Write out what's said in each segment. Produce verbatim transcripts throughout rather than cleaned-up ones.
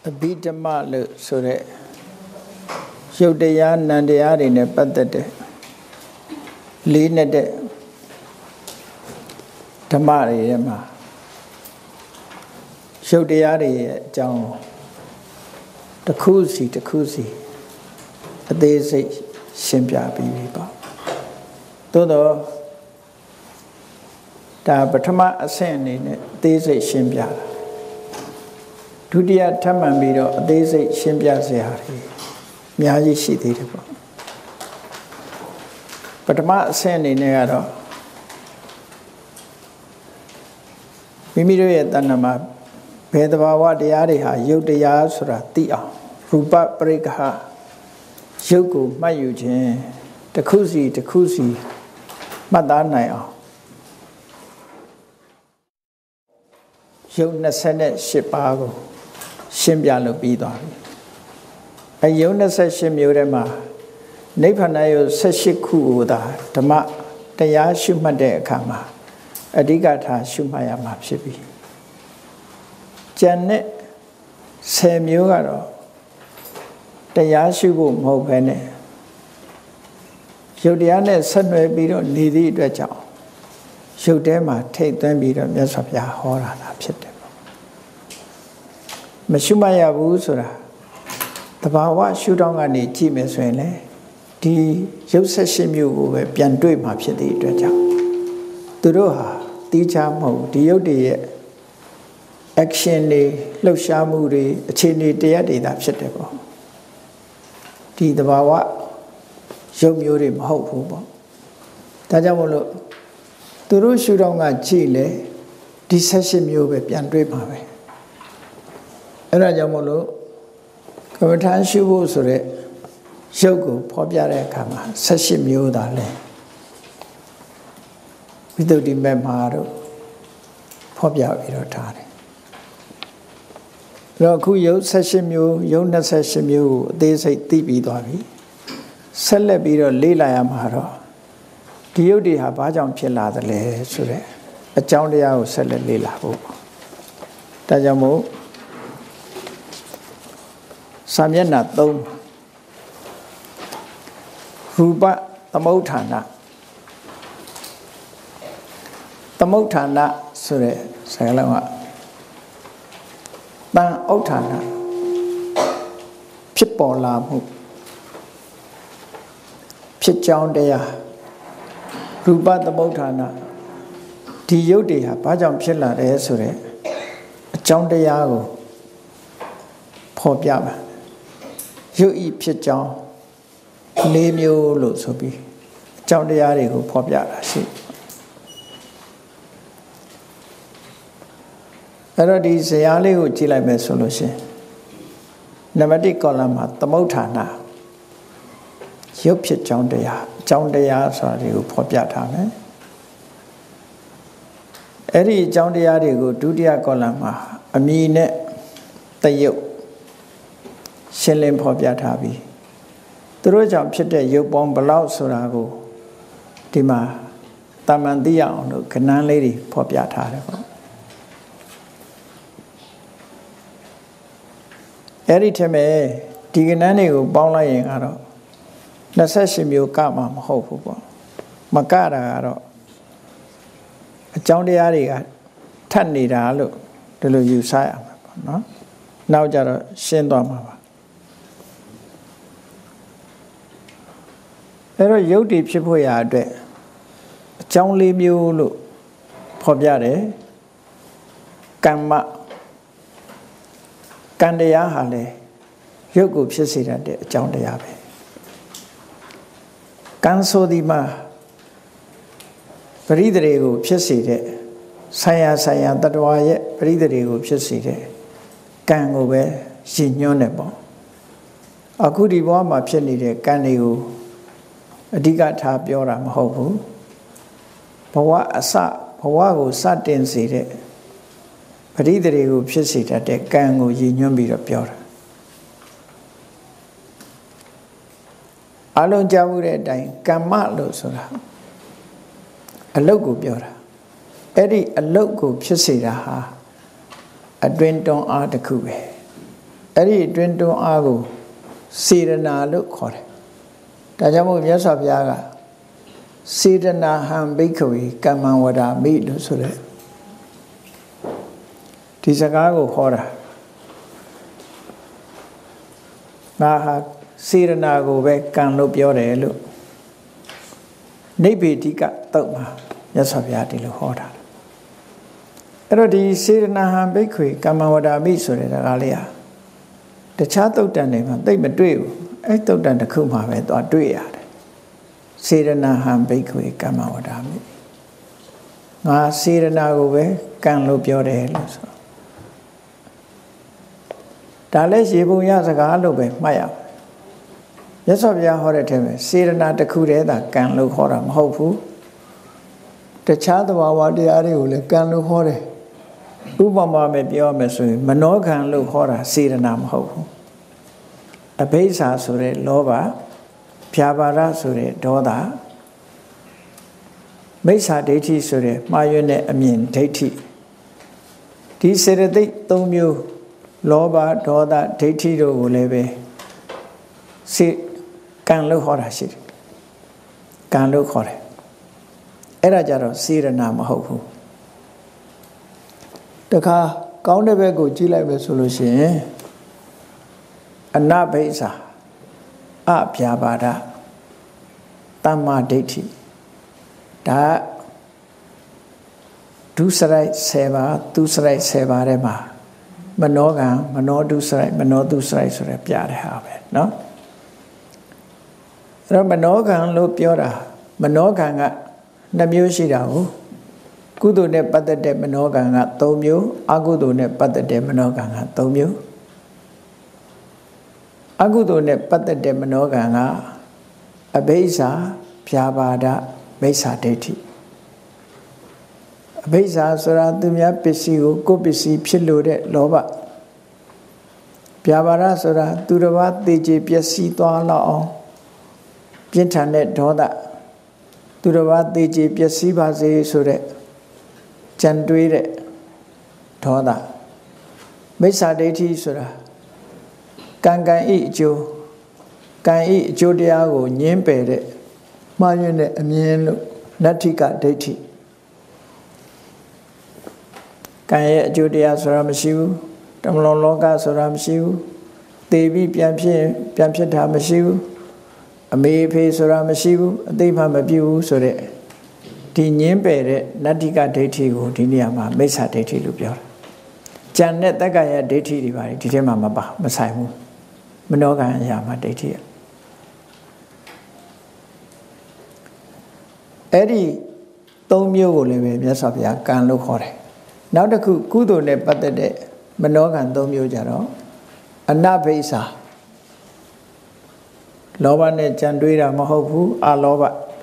Abhidhammaလို့ဆိုတဲ့ရုပ်တရားနံတရားတွေနဲ့ပတ်သက်တဲ့လေးနဲ့တဲ့ဓမ္မတွေထဲမှာရုပ်တရားတွေရဲ့အကြောင်းတစ်ခုစီတစ်ခုစီအသေးစိတ်ရှင်းပြပြီးပြီပေါ့သို့တော့ဒါပထမအဆင့်အနေနဲ့အသေးစိတ်ရှင်းပြတာဒုတိယထပ်မံပြီးတော့အသေးစိတ်ရှင်းပြစရာတွေအများကြီးရှိသေးတယ်ပေါ့ပထမအဆင့်အနေနဲ့ကတော့မိမိတို့ရဲ့တဏ္ဍာမှာဘယ်သဘာဝတရားတွေဟာရုပ်တရားဆိုတာသိအောင်ရူပပရိက္ခရုပ်ကိုမှတ်ယူခြင်းတစ်ခုစီတစ်ခုစီမှတ်သားနိုင်အောင်ရုပ်၂၈ပါးကိုရှင်းပြလို့ပြီးသွားပြီအဲရုပ်၂၈မျိုးထဲမှာနိဗ္ဗာန်ရုပ်၁၈ခုကိုသာဓမ္မတရားရှုမှတ်တဲ့အခါမှာအဓိကထားရှုမှတ်ရမှာဖြစ်ပြီကျန်တဲ့၁၀မျိုးကတော့တရားရှုဖို့မဟုတ်ဘဲနဲ့ရုပ်တရားနဲ့ဆက်နွယ်ပြီးတော့နေသည့်အတွက်ကြောင့်ရုပ်ထဲမှာထိတ်သွင်းပြီးတော့မြတ်စွာဘုရားဟောတာသာဖြစ်တယ်ပေါ့မရှုမှတ်ရဘူးဆိုတာတဘာဝရှုထောင့်ကနေကြည့်မယ်ဆိုရင်လေဒီရုပ်၁၈မျိုးကိုပဲပြန်တွေ့မှာဖြစ်တဲ့အတွက်ကြောင့်သူတို့ဟာတီးခြားမဟုတ်ဒီရုပ်တွေရဲ့ action တွေလှုပ်ရှားမှုတွေအခြေအနေတရားတွေသာဖြစ်တယ်ပေါ့ဒီတဘာဝရုပ်မျိုးတွေမဟုတ်ဘူးပေါ့ဒါကြောင့်မို့လို့သူတို့ရှုထောင့်ကကြည့်လေဒီ၁၈မျိုးပဲပြန်တွေ့မှာပဲအဲ့ဒါကြောင့်မို့လို့ကမ္မထာရှုဖို့ဆိုတဲ့ရုပ်ကိုဖော်ပြတဲ့အခါမှာ၁၈မျိုးသာလဲဝိသုဒ္ဓိမေမှာတော့ဖော်ပြပြီးတော့ထားတယ်အဲ့တော့အခုရုပ်၁၈မျိုးရုပ်၂၈မျိုးကိုအသေးစိတ်သိပြီးသွားပြီဆက်လက်ပြီးတော့လေ့လာရမှာတော့ဒီရုပ်တွေဟာဘာကြောင့်ဖြစ်လာသလဲဆိုတဲ့အကြောင်းတရားကိုဆက်လက်လေ့လာဖို့ဒါကြောင့်မို့စာမျက်နှာ၃ရူပသမုဋ္ဌာဏသမုဋ္ဌာဏဆိုတဲ့စကားလုံးကတန်ဥဋ္ဌာဏဖြစ်ပေါ်လာမှုဖြစ်ကြောင်းတရားရူပသမုဋ္ဌာဏဒီရုပ်တွေဟာဘာကြောင့်ဖြစ်လာတယ်ဆိုတဲ့အကြောင်းတရားကိုဖော်ပြပါရုပ်ဤဖြစ်ကြောင်း၄မျိုးလို့ဆိုပြီးအကြောင်းတရားတွေကိုဖော်ပြတာရှိအဲ့တော့ဒီဇာတ်လေးကိုကြည့်လိုက်မယ်ဆိုလို့ရှိရင်နံပါတ်၁ column မှာသမုဋ္ဌာဏရုပ်ဖြစ်ကြောင်းတရားအကြောင်းတရားဆိုတာတွေကိုဖော်ပြထားမယ်အဲ့ဒီအကြောင်းတရားတွေကိုဒုတိယ column မှာအမည်နဲ့တယုတ်ရှင်းလင်းဖော်ပြထားပြီးသူတို့ကြောင့်ဖြစ်တဲ့ရုပ်ပေါင်းဘလောက်ဆိုတာကိုဒီမှာတာမန်သိရအောင်လို့ကဏ္ဍလေးတွေဖော်ပြထားတယ်ပေါ့အဲ့ဒီထက်မဲ့ဒီကဏ္ဍတွေကိုပေါင်းလိုက်ရင်ကတော့၂၈မျိုးကမှမဟုတ်ဘူးပေါ့မကတာကတော့အကြောင်းတရားတွေကထပ်နေတာလို့ဒီလိုယူဆရမှာပေါ့နော်နောက်ကြတော့ရှင်းသွားမှာပါအဲ့တော့ရုပ်တည်ဖြစ်ဖို့ရာအတွက်အကြောင်း၄မျိုးလို့ဖော်ပြတယ်ကမ္မကံတရားဟာလေရုပ်ကိုဖြစ်စေတတ်တဲ့အကြောင်းတရားပဲကံဆိုဒီမှာပရိသေတွေကိုဖြစ်စေတဲ့ဆံရဆံရတတ္တဝါရဲ့ပရိသေတွေကိုဖြစ်စေတဲ့ကံကိုပဲရည်ညွှန်းတယ်ပေါ့အခုဒီဘဝမှာဖြစ်နေတဲ့ကံတွေကိုအဓိကထားပြောတာမဟုတ်ဘူးဘဝအစဘဝကိုစတင်စေတဲ့ပရိသေတွေကိုဖြစ်စေတတ်တဲ့ကံကိုရည်ညွှန်းပြီးတော့ပြောတာအလုံးကြားမှုတဲ့အတိုင်းကမ္မလို့ဆိုတာအလုတ်ကိုပြောတာအဲ့ဒီအလုတ်ကိုဖြစ်စေတာဟာအတွင်းတွန်းအားတစ်ခုပဲအဲ့ဒီအတွင်းတွန်းအားကိုစေတနာလို့ခေါ်တယ်ဒါကြောင့်မို့မြတ်စွာဘုရားကစေတနာဟံဘိက္ခဝေကမ္မံဝဒာမိလို့ဆိုတဲ့ဒီစကားကိုခေါ်တာငါဟာစေတနာကိုပဲကံလို့ပြောတယ်လို့နိဗ္ဗေဒိကတုတ်မှာမြတ်စွာဘုရားဒီလိုဟောတာအဲ့တော့ဒီစေတနာဟံဘိက္ခဝေကမ္မံဝဒာမိဆိုတဲ့စကားလေးဟာတခြားတုတ်တန်တွေမှာသိမတွေ့ဘူးအဲ့တုတ်တန်တစ်ခုမှပဲသွားတွေ့ရတယ်စေတနာဟံဘိက္ခဝေကမ္မံဝဒာမိငါစေတနာကိုပဲကံလို့ပြောတယ်လို့ဆိုဒါလည်းရေပုံရစကားလို့ပဲမှတ်ရမယ်မြတ်စွာဘုရားဟောတဲ့ထဲမှာစေတနာတစ်ခုတည်းသာကံလို့ခေါ်တာမဟုတ်ဘူးတခြားသဘာဝတရားတွေကိုလည်းကံလို့ခေါ်တယ်ဥပမာပဲပြောမယ်ဆိုရင်မနောကံလို့ခေါ်တာစေတနာမဟုတ်ဘူးအဘိဓါဆိုတဲ့လောဘဖြာပါဒဆိုတဲ့ဒေါသမိစ္ဆာဒိဋ္ဌိဆိုတဲ့မှားယွင်းတဲ့အမြင်ဒိဋ္ဌိဒီစေတသိက်၃မျိုးလောဘဒေါသဒိဋ္ဌိတို့ကိုလည်းပဲစေကံလို့ခေါ်တာရှိတယ်ကံလို့ခေါ်တယ်အဲ့ဒါကြတော့စေတနာမဟုတ်ဘူးတခါကောင်းတဲ့ဘက်ကိုကြည့်လိုက်ပဲဆိုလို့ရှိရင်အနဘိစ္ဆာအဗျာပါဒတမ္မာဒိဋ္ဌိဒါဒုစရိုက်ဆယ်ပါးသူစရိုက်ဆယ်ပါးထဲမှာမနောကံမနောဒုစရိုက်မနောဒုစရိုက်ဆိုရပြတဲ့ဟာပဲเนาะအဲ့တော့မနောကံလို့ပြောတာမနောကံကနှစ်မျိုးရှိတာကိုကုသိုလ်နဲ့ပတ်သက်တဲ့မနောကံက၃မျိုးအကုသိုလ်နဲ့ပတ်သက်တဲ့မနောကံက၃မျိုးအကုသိုလ်နဲ့ပတ်သက်တဲ့မနောကံကအဘိဓါဖြာပါဒမိစ္ဆာဒိဋ္ဌိအဘိဓါဆိုတာသူများပစ္စည်းကိုကိုယ်ပစ္စည်းဖြစ်လို့တဲ့လောဘဖြာပါဒဆိုတာသူတစ်ပါးသေချေပျက်စီးသွားလောက်အောင်ပြင်းထန်တဲ့ဒေါသသူတစ်ပါးသေချေပျက်စီးပါစေဆိုတဲ့ကြံတွေးတဲ့ဒေါသမိစ္ဆာဒိဋ္ဌိဆိုတာကံကံဤအကျိုးကံဤအကျိုးတရားကိုညှင်းပယ်တဲ့မှားယွင်းတဲ့အမြင်လို့နတ္ထိကဒိဋ္ဌိကံရဲ့အကျိုးတရားဆိုတာမရှိဘူးတမလွန်လောကဆိုတာမရှိဘူးသေပြီးပြန်ဖြစ်ပြန်ဖြစ်တာမရှိဘူးအမေဖေဆိုတာမရှိဘူးအသိမှမပြုဘူးဆိုတဲ့ဒီညင်းပယ်တဲ့နတ္ထိကဒိဋ္ဌိကိုဒီနေရာမှာမိစ္ဆာဒိဋ္ဌိလို့ပြောတာကြံတဲ့တက္ကရာဒိဋ္ဌိတွေပါတယ်ဒီထဲမှာမပါမဆိုင်ဘူးမနောကံအရာမှာဒိဋ္ဌိရအဲ့ဒီသုံးမျိုးကိုလည်းပဲမြတ်စွာဘုရားကံလို့ခေါ်တယ်နောက်တစ်ခုကုသိုလ်နဲ့ပတ်သက်တဲ့မနောကံသုံးမျိုးကြတော့အနဘိစ္ဆာလောဘနဲ့ကြံတွေးတာမဟုတ်ဘူးအလောဘ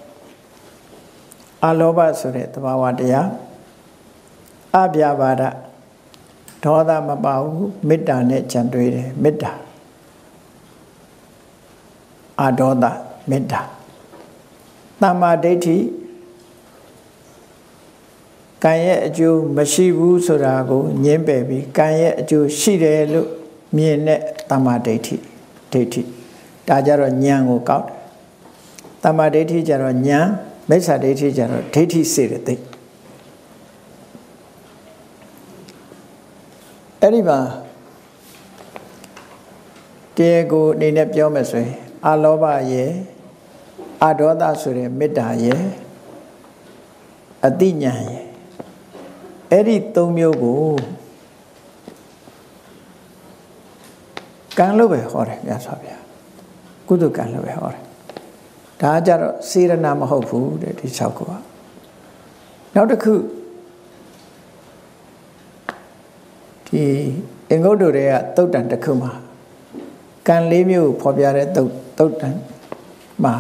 အလောဘဆိုတဲ့သဘာဝတရားအဗျာပါဒဒေါသမပါဘူးမေတ္တာနဲ့ကြံတွေးတယ်မေတ္တာအဒေါသမေတ္တာတမ္မာဒိဋ္ဌိကံရဲ့အကျိုးမရှိဘူးဆိုတာကိုညှင်းပယ်ပြီးကံရဲ့အကျိုးရှိတယ်လို့မြင်တဲ့တမ္မာဒိဋ္ဌိဒိဋ္ဌိဒါကြတော့ဉာဏ်ကိုကောက်တယ်တမ္မာဒိဋ္ဌိကြတော့ဉာဏ်မိစ္ဆာဒိဋ္ဌိကြတော့ဒိဋ္ဌိစေတသိက်အဲ့ဒီမှာတရားကိုအနေနဲ့ပြောမယ်ဆိုရင်အလောဘရဲ့အဒေါသဆိုတဲ့မေတ္တာရဲ့အတိညာဏ်ရဲ့အဲ့ဒီသုံးမျိုးကိုကံလို့ပဲဟောတယ်မြတ်စွာဘုရားကုသကံလို့ပဲဟောတယ်ဒါကြတော့စေရနာမဟုတ်ဘူးတဲ့ဒီ၆ခုကနောက်တစ်ခုဒီအင်္ဂုတ္တတွေကသုတ်တန်တစ်ခုမှာကံလေးမျိုးဖော်ပြတဲ့သုတ်သုတ်တန်မှာ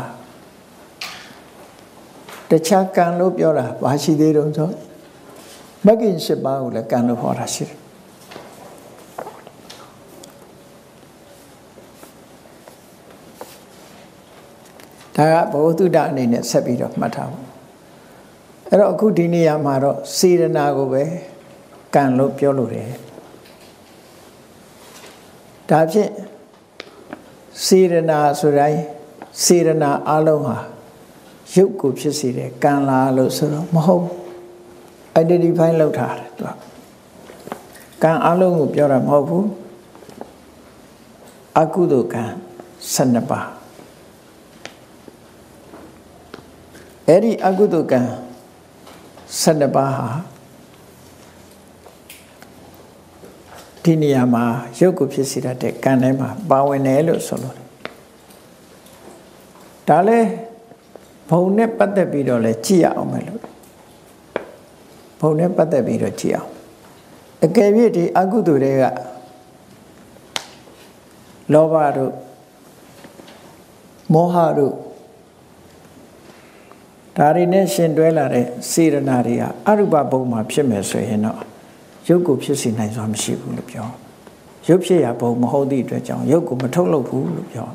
တခြားကံလို့ပြောတာဘာရှိသေးတုံးဆိုမဂ္ဂင်၈ပါးကိုလည်းကံလို့ဟောတာရှိတယ်ဒါကဘဝတုဒ္ဒအနေနဲ့ဆက်ပြီးတော့မှတ်ထားဖို့အဲ့တော့အခုဒီနေရာမှာတော့စေတနာကိုပဲကံလို့ပြောလို့တယ်ဒါဒါဖြင့်စေရနာဆိုတိုင်းစေရနာအလုံးဟာရုပ်ကိုဖြစ်စေတဲ့ကံလားလို့ဆိုတော့မဟုတ် identify လုပ်ထားတယ်သူကကံအလုံးကိုပြောတာမဟုတ်ဘူးအကုသိုလ်ကံဆယ်နှစ်ပါးအဲ့ဒီအကုသိုလ်ကံဆယ်နှစ်ပါးဟာဒီနေရာမှာရုပ်ကိုဖြစ်စေတဲ့ကံထဲမှာပါဝင်တယ်လို့ဆိုလို့ဒါလည်းဘုံနဲ့ပတ်သက်ပြီးတော့လည်းကြည့်ရအောင်မယ်လို့ဘုံနဲ့ပတ်သက်ပြီးတော့ကြည့်အောင်အကယ်၍ဒီအကုသိုလ်တွေကလောဘတို့မောဟတို့ဒါတွေနဲ့ရှင်တွဲလာတဲ့စေရနာတွေကအရူပဘုံမှာဖြစ်မယ်ဆိုရင်တော့ရုပ်ကိုဖြစ်စေနိုင်စွာမရှိဘူးလို့ပြောရုပ်ဖြစ်ရဘုံမဟုတ်သည့်အတွက်ကြောင့်ရုပ်ကိုမထုတ်လုပ်ဘူးလို့ပြော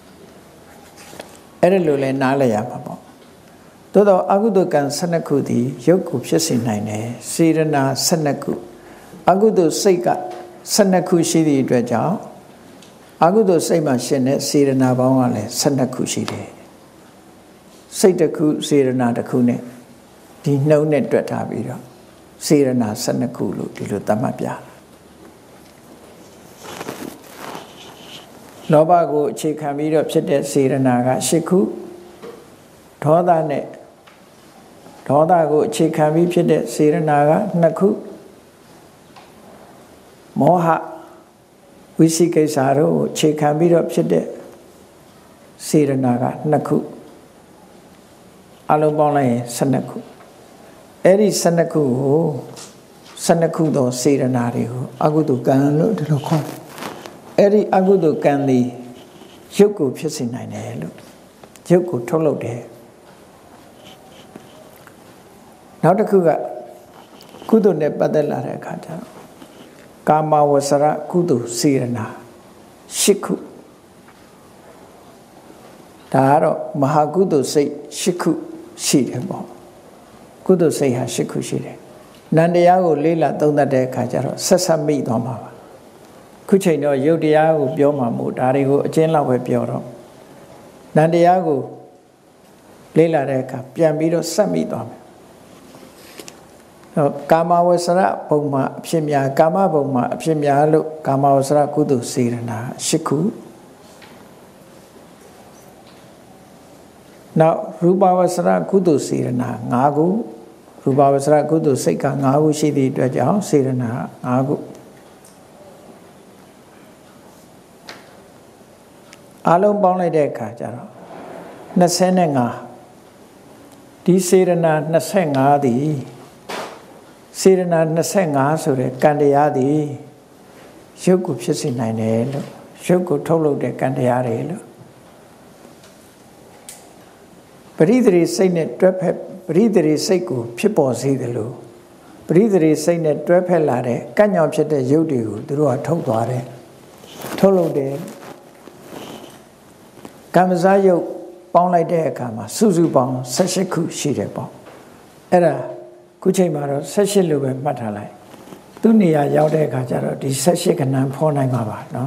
အဲ့ဒါလိုလဲနားလည်ရမှာပေါ့သို့တော့အကုသိုလ်ကံဆယ်နှစ်ခုသည်ရုပ်ကိုဖြစ်စေနိုင်တယ်စေရနာဆယ်နှစ်ခုအကုသိုလ်စိတ်ကဆယ်နှစ်ခုရှိသည့်အတွက်ကြောင့်အကုသိုလ်စိတ်မှာရှင်တဲ့စေရနာပေါင်းကလည်းဆယ်နှစ်ခုရှိတယ်စိတ်တစ်ခုစေရနာတစ်ခုနဲ့ဒီနှုံးနဲ့တွက်ထားပြီးတော့စေရနာဆယ်နှစ်ခုလို့ဒီလိုသတ်မှတ်ပြလောဘကိုအခြေခံပြီးတော့ဖြစ်တဲ့စေရနာကရှစ်ခုဒေါသနဲ့ဒေါသကိုအခြေခံပြီးဖြစ်တဲ့စေရနာကနှစ်ခုမောဟဝိသိကိစ္စတို့ကိုအခြေခံပြီးတော့ဖြစ်တဲ့စေရနာကနှစ်ခုအလုံးပေါင်းလိုက်ရင်ဆယ်နှစ်ခုအဲ့ဒီဆယ်နှစ်ခုကိုဆယ်နှစ်ခုသောစေရနာတွေကိုအကုသိုလ်ကံလို့ဒီလိုခေါ်အဲ့ဒီအကုသိုလ်ကံသည်ရုပ်ကိုဖြစ်စေနိုင်တယ်လို့ရုပ်ကိုထုတ်လုပ်တယ်နောက်တစ်ခုကကုသိုလ်နဲ့ပတ်သက်လာတဲ့အခါကျတော့ကာမဝဆရကုသိုလ်စေရနာရှစ်ခုဒါကတော့မဟာကုသိုလ်စိတ်ရှစ်ခုရှိတယ်ပေါ့ကုသိုလ်စိတ်ဟာရှစ်ခုရှိတယ်နန္တရားကိုလေးလာသုံးသပ်တဲ့အခါကျတော့ဆက်ဆက်မိသွားမှာပါခုချိန်တော့ယုတ်တရားကိုပြောမှာမို့ဒါတွေကိုအကျဉ်းလောက်ပဲပြောတော့နန္တရားကိုလေးလာတဲ့အခါပြန်ပြီးတော့ဆက်မိသွားမယ်ကာမဝဆရဘုံမှာအဖြစ်များကာမဘုံမှာအဖြစ်များလို့ကာမဝဆရကုသိုလ်စေရနာရှစ်ခုနောက်ရူပဝဆရကုသိုလ်စေရနာ၅ခုရူပဝဆရကုသိုလ်စိတ်က၅ခုရှိသည့်အတွက်ကြောင့်စေရနာ၅ခုအလုံးပေါင်းလိုက်တဲ့အခါကျတော့၂၅ဒီစေရနာ၂၅သည်စေရနာ၂၅ဆိုတဲ့ကံတရားသည်ရုပ်ကိုဖြစ်စေနိုင်တယ်လို့ရုပ်ကိုထုတ်လုပ်တဲ့ကံတရားတွေလို့ပရိသေရိစိတ်နဲ့တွဲဖက်ပရိသေရိစိတ်ကိုဖြစ်ပေါ်စေတယ်လို့ပရိသေရိစိတ်နဲ့တွဲဖက်လာတဲ့ကံ့ကြောင့်ဖြစ်တဲ့ရုပ်တွေကိုသူတို့ကထုတ်သွားတယ်ထုတ်လုပ်တယ်ကမ္မဇယုတ်ပေါင်းလိုက်တဲ့အခါမှာစုစုပေါင်း၁၈ခုရှိတယ်ပေါ့အဲ့ဒါခုချိန်မှာတော့၁၈လို့ပဲမှတ်ထားလိုက်သူ့နေရာရောက်တဲ့အခါကျတော့ဒီ၁၈ကဏ္ဍဖော်နိုင်မှာပါเนาะ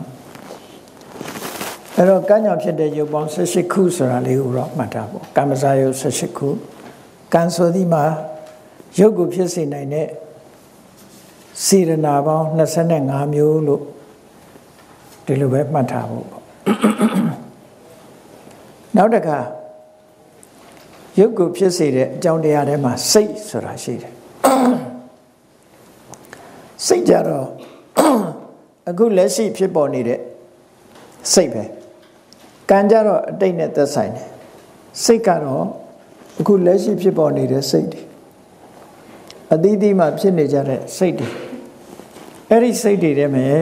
အဲ့တော့ကံကြောင့်ဖြစ်တဲ့ရုပ်ပေါင်း၁၈ခုဆိုတာလေးကိုတော့မှတ်ထားပေါ့ကမ္မဇယုတ်၁၈ခုကံဆိုသည်မှာရုပ်ကိုဖြစ်စေနိုင်တဲ့စေရနာပေါင်း၂၅မျိုးလို့ဒီလိုပဲမှတ်ထားဖို့ပေါ့နောက်တစ်ခါရုပ်ကိုဖြစ်စေတဲ့အကြောင်းတရားထဲမှာစိတ်ဆိုတာရှိတယ်စိတ်ကြတော့အခုလက်ရှိဖြစ်ပေါ်နေတဲ့စိတ်ပဲကံကြတော့အတိတ်နဲ့သက်ဆိုင်တယ်စိတ်ကတော့အခုလက်ရှိဖြစ်ပေါ်နေတဲ့စိတ်တွေအသီးသီးမှာဖြစ်နေကြတဲ့စိတ်တွေအဲ့ဒီစိတ်တွေထဲမှာ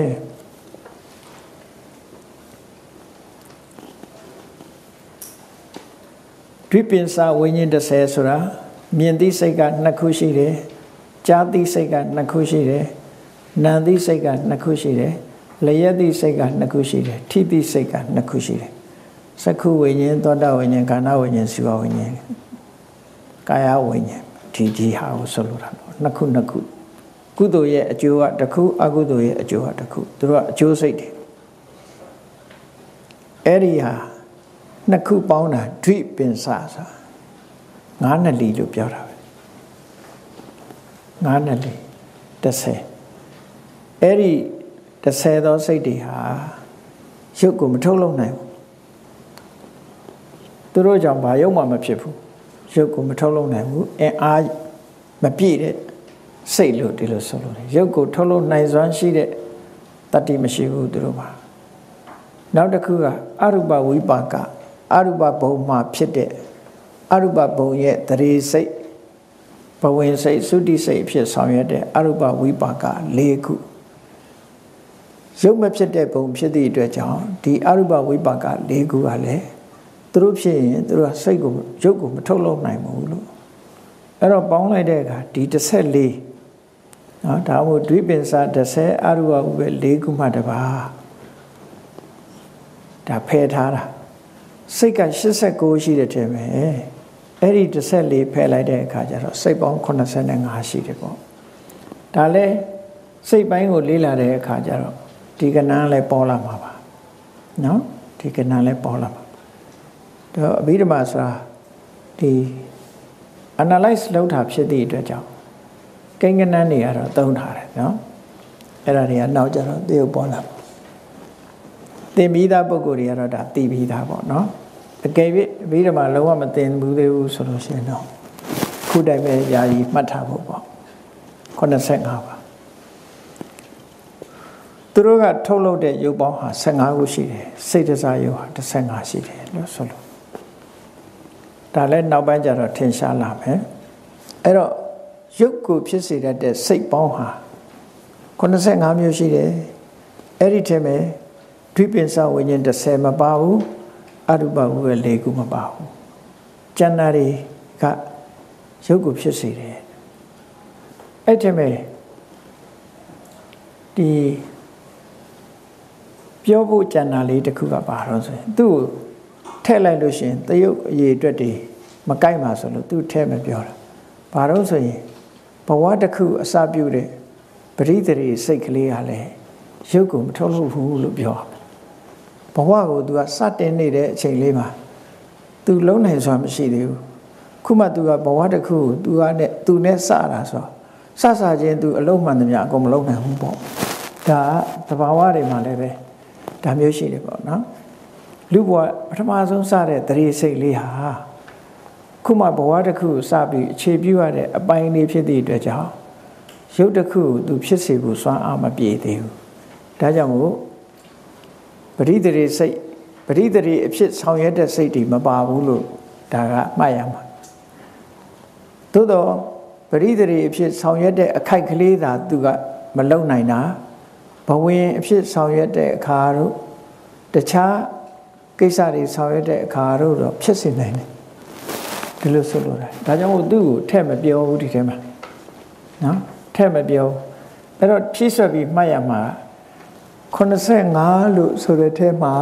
ဒွိပင်္စဝိညာဉ်တစ်ဆယ်ဆိုတာမြင်သိစိတ်ကနှစ်ခုရှိတယ်ကြားသိစိတ်ကနှစ်ခုရှိတယ်နာမ်သိစိတ်ကနှစ်ခုရှိတယ်လျက်သိစိတ်ကနှစ်ခုရှိတယ်ထိသိစိတ်ကနှစ်ခုရှိတယ်စက္ခုဝိညာဉ်သောတာဝိညာဉ်ခန္ဓာဝိညာဉ်စုဝဝိညာဉ်ကာယဝိညာဉ်ဒီကြီးဟာကိုဆိုလိုတာပေါ့နှစ်ခုနှစ်ခုကုသိုလ်ရဲ့အကျိုးကတစ်ခုအကုသိုလ်ရဲ့အကျိုးကတစ်ခုသူတို့ကအကျိုးစိတ်တွေအဲ့ဒီဟာနှစ်ခုပေါင်းတာဒွိပင်စဆိုငါးနှစ်လီလို့ပြောတာပဲငါးနှစ်လီတစ်ဆယ်အဲ့ဒီတစ်ဆယ်သောစိတ်တွေဟာရုပ်ကိုမထုတ်လုပ်နိုင်ဘူးသူတို့ကြောင့်ဘာရုပ်မှမဖြစ်ဘူးရုပ်ကိုမထုတ်လုပ်နိုင်ဘူးအင်အားမပြည့်တဲ့စိတ်လို့ဒီလိုဆိုလို့ရုပ်ကိုထုတ်လုပ်နိုင်စွမ်းရှိတဲ့တတ္တိမရှိဘူးသူတို့မှာနောက်တစ်ခုကအရူပဝိပါကအရူပဘုံမှာဖြစ်တဲ့အရူပဘုံရဲ့တရေစိတ်ဘဝင်စိတ်သုတိစိတ်ဖြစ်ဆောင်ရွက်တဲ့အရူပဝိပါက၄ခုရုပ်မဖြစ်တဲ့ဘုံဖြစ်သည့်အတွက်ကြောင့်ဒီအရူပဝိပါက၄ခုကလည်းသူတို့ဖြစ်ရင်သူတို့စိတ်ကိုရုပ်ကိုမထုတ်လုပ်နိုင်ဘူးလို့အဲ့တော့ပေါင်းလိုက်တဲ့အခါဒီတစ်ဆက်၄နော်ဒါမှမဟုတ်ဒွိပင်စတစ်ဆက်အရူပဝိပဲ၄ခုမှတပါဒါဖယ်ထားတာစိတ်က၈၉ရှိတဲ့ထဲမှာအဲ့ဒီတစ်ဆက်၄ဖယ်လိုက်တဲ့အခါကျတော့စိတ်ပေါင်း၈၅ရှိတယ်ပေါ့ဒါလည်းစိတ်ပိုင်းကိုလေးလာတဲ့အခါကျတော့ဒီကဏ္ဍလည်းပေါ်လာမှာပါနော်ဒီကဏ္ဍလည်းပေါ်လာမှာတော့အဘိဓမ္မာဆိုတာဒီ analyze လုပ်တာဖြစ်သည့်အတွက်ကြောင့်ကိန်းကဏ္ဍတွေကတော့သုံးထားတယ်နော်အဲ့ဒါတွေကနောက်ကျတော့သို့ပေါ်လာသင်ပြီးသားပုဂ္ဂိုလ်တွေကတော့ဒါသိပြီးသားပေါ့နော်အကယ်၍အဘိဓမ္မာလုံးဝမသင်ဘူးသေးဘူးဆိုလို့ရှိရင်တော့ခုတိုင်ပဲယာယီမှတ်ထားဖို့ပေါ့၈၅ပါသူတို့ကထုတ်လုပ်တဲ့ရုပ်ပေါင်းဟာ၁၅ခုရှိတယ်စိတ်တစားရုပ်ဟာ၁၅ရှိတယ်လို့ဆိုလို့ဒါလည်းနောက်ပိုင်းကျတော့ထင်ရှားလာမယ်အဲ့တော့ရုပ်ကိုဖြစ်စေတတ်တဲ့စိတ်ပေါင်းဟာ၈၅မျိုးရှိတယ်အဲ့ဒီထဲမှာဒွိပင်စဝိညာဉ်၁၀မပါဘူးအရူပဝိပဲ၄ခုမပါဘူးကျန်တာတွေကရုပ်ကိုဖြစ်စေတယ်အဲ့ထဲမှာဒီပြောဖို့ကြံတာလေးတစ်ခုကပါတော့ဆိုရင်သူ့ကိုထည့်လိုက်လို့ရှိရင်တရုပ်အရေးအတွက်တွေမကိုက်ပါဆိုလို့သူ့ထည့်မပြောတာဘာလို့ဆိုရင်ဘဝတစ်ခုအစပြုတဲ့ပရိသေရိစိတ်ကလေးကလည်းရုပ်ကိုမထုတ်လို့ဘူးလို့ပြောဘဝကိုသူကစတင်နေတဲ့အချိန်လေးမှာသူလုံးနိုင်စွာမရှိသေးဘူးခုမှသူကဘဝတစ်ခုကိုသူကနဲ့သူနဲ့စတာဆိုစစချင်းသူအလုံးမှန်သမျှအကုန်မလုံးနိုင်ဘူးပေါ့ဒါကသဘာဝတွေမှာလည်းပဲဒါမျိုးရှိတယ်ပေါ့နော်လူဘဝပထမဆုံးစတဲ့တရေစိတ်လေးဟာခုမှဘဝတစ်ခုစပြီးအခြေပြုရတဲ့အပိုင်းလေးဖြစ်သည့်အတွက်ကြောင့်ရုပ်တစ်ခုသူဖြစ်စေဖို့စွမ်းအားမပြေသေးဘူးဒါကြောင့်မို့ပရိသေရိစိတ်ပရိသေရိအဖြစ်ဆောင်ရွက်တဲ့စိတ်တွေမပါဘူးလို့ဒါကမှတ်ရမှာသို့တော့ပရိသေရိအဖြစ်ဆောင်ရွက်တဲ့အခိုက်ကလေးသာသူကမလုံနိုင်တာဘဝင်အဖြစ်ဆောင်ရွက်တဲ့အခါတို့တခြားကိစ္စတွေဆောင်ရွက်တဲ့အခါတို့တော့ဖြစ်စေနိုင်တယ်ဒီလိုဆိုလိုတာဒါကြောင့်မို့သူ့ကိုထဲ့မပြောဘူးဒီထဲမှာနော်ထဲ့မပြောအဲ့တော့ဖြည့်ဆွက်ပြီးမှတ်ရမှာ၈၅လို့ဆိုတဲ့ထဲမှာ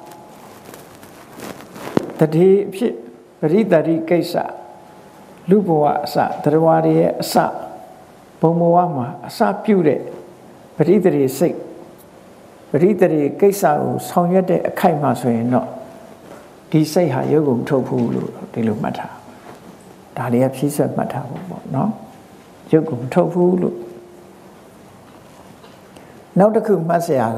တတိဖြစ်ပရိသတိကိစ္စလူဘဝအစတရားတွေရဲ့အစဘုံဘဝမှာအစပြုတဲ့ပရိသေရိစိတ်ပရိသေရိကိစ္စကိုဆောင်ရွက်တဲ့အခိုက်မှာဆိုရင်တော့ဒီစိတ်ဟာရုပ်ကိုမထုတ်ဘူးလို့ဒီလိုမှတ်ထားဒါလေးကဖြည့်ဆွက်မှတ်ထားဖို့ပေါ့နော်ရုပ်ကိုမထုတ်ဘူးလို့နောက်တစ်ခုမှတ်စရာက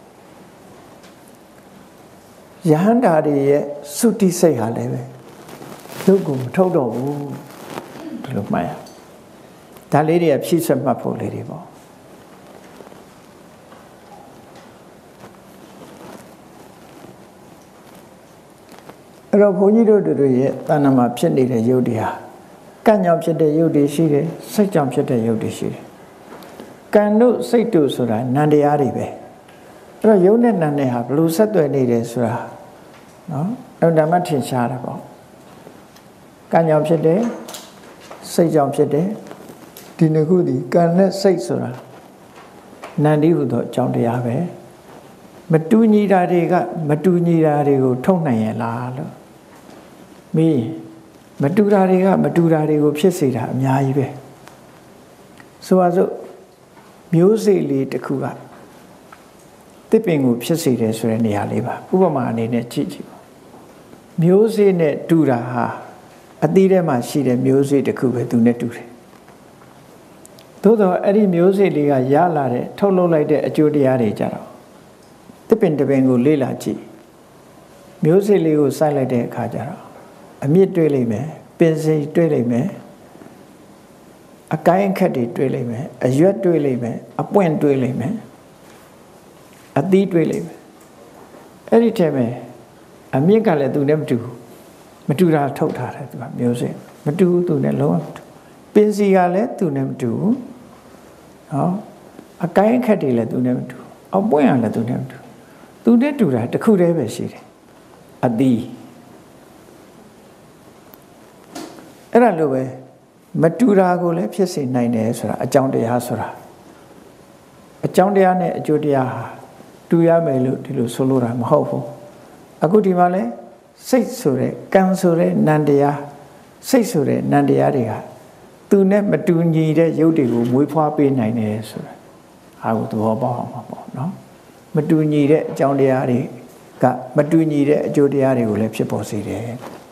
ယဟန္တာတွေရဲ့သုတိစိတ်ဟာလည်းပဲရုပ်ကိုမထုတ်တော့ဘူးဒီလိုမှတ်ရဒါလေးတွေကဖြည့်ဆွက်မှတ်ဖို့လေးတွေပေါ့အဲ့တော့ဘုန်းကြီးတို့တို့ရဲ့တဏ္ဍာမှာဖြစ်နေတဲ့ရုပ်တွေဟာကံကြောင့်ဖြစ်တဲ့ရုပ်တွေရှိတယ်စိတ်ကြောင့်ဖြစ်တဲ့ရုပ်တွေရှိတယ်ကံတို့စိတ်တို့ဆိုတာနံတရားတွေပဲအဲ့တော့ရုပ်နဲ့နံနဲ့ဟာဘယ်လိုဆက်သွယ်နေတယ်ဆိုတာနော်အဲ့ဒါမှထင်ရှားတယ်ပေါ့ကံကြောင့်ဖြစ်တယ်စိတ်ကြောင့်ဖြစ်တယ်ဒီနှစ်ခုဒီကံနဲ့စိတ်ဆိုတာနံဒီဟုသောအကြောင်းတရားပဲမတူညီတာတွေကမတူညီတာတွေကိုထုတ်နိုင်ရလားလို့မင်းမတူတာတွေကမတူတာတွေကိုဖြစ်စေတာအများကြီးပဲဆိုပါစို့မျိုးစေ့လေးတစ်ခုကတစ်ပင်ကိုဖြစ်စေတယ်ဆိုတဲ့နေရာလေးပါဥပမာအနေနဲ့ကြည့်ကြည့်ပါမျိုးစေ့နဲ့တူတာဟာအသီးထဲမှာရှိတဲ့မျိုးစေ့တစ်ခုပဲသူနဲ့တူတယ်သို့တော့အဲ့ဒီမျိုးစေ့လေးကရလာတဲ့ထုတ်လုပ်လိုက်တဲ့အကျိုးတရားတွေကြတော့တစ်ပင်တစ်ပင်ကိုလေ့လာကြည့်မျိုးစေ့လေးကိုစိုက်လိုက်တဲ့အခါကျတော့အမြင့်တွေးလိမ့်မယ်ပင်စိတွေးလိမ့်မယ်အကိုင်းအခက်တွေတွေးလိမ့်မယ်အရွက်တွေးလိမ့်မယ်အပွင့်တွေးလိမ့်မယ်အသီးတွေးလိမ့်မယ်အဲ့ဒီထဲမှာအမြင့်ကလည်းသူနဲ့မတူမတူတာထုတ်ထားတယ်သူကမျိုးစေ့မတူသူနဲ့လုံးဝမတူပင်စီကလည်းသူနဲ့မတူနော်အကိုင်းအခက်တွေလည်းသူနဲ့မတူအပွင့်ကလည်းသူနဲ့မတူသူနဲ့တူတာတစ်ခုတည်းပဲရှိတယ်အသီးအဲ့ဒါလိုပဲမတူတာကိုလည်းဖြစ်စေနိုင်တယ်ဆိုတာအကြောင်းတရားဆိုတာအကြောင်းတရားနဲ့အကျိုးတရားဟာတူရမယ်လို့ဒီလိုဆိုလိုတာမဟုတ်ဘူးအခုဒီမှာလဲစိတ်ဆိုတဲ့ကံဆိုတဲ့နံတရားစိတ်ဆိုတဲ့နံတရားတွေကသူနဲ့မတူညီတဲ့ရုပ်တွေကိုမွေးဖွားပေးနိုင်တယ်ဆိုတာဟာကိုသဘောပေါက်အောင်ပါပေါ့နော်မတူညီတဲ့အကြောင်းတရားတွေကမတူညီတဲ့အကျိုးတရားတွေကိုလည်းဖြစ်ပေါ်စေတယ်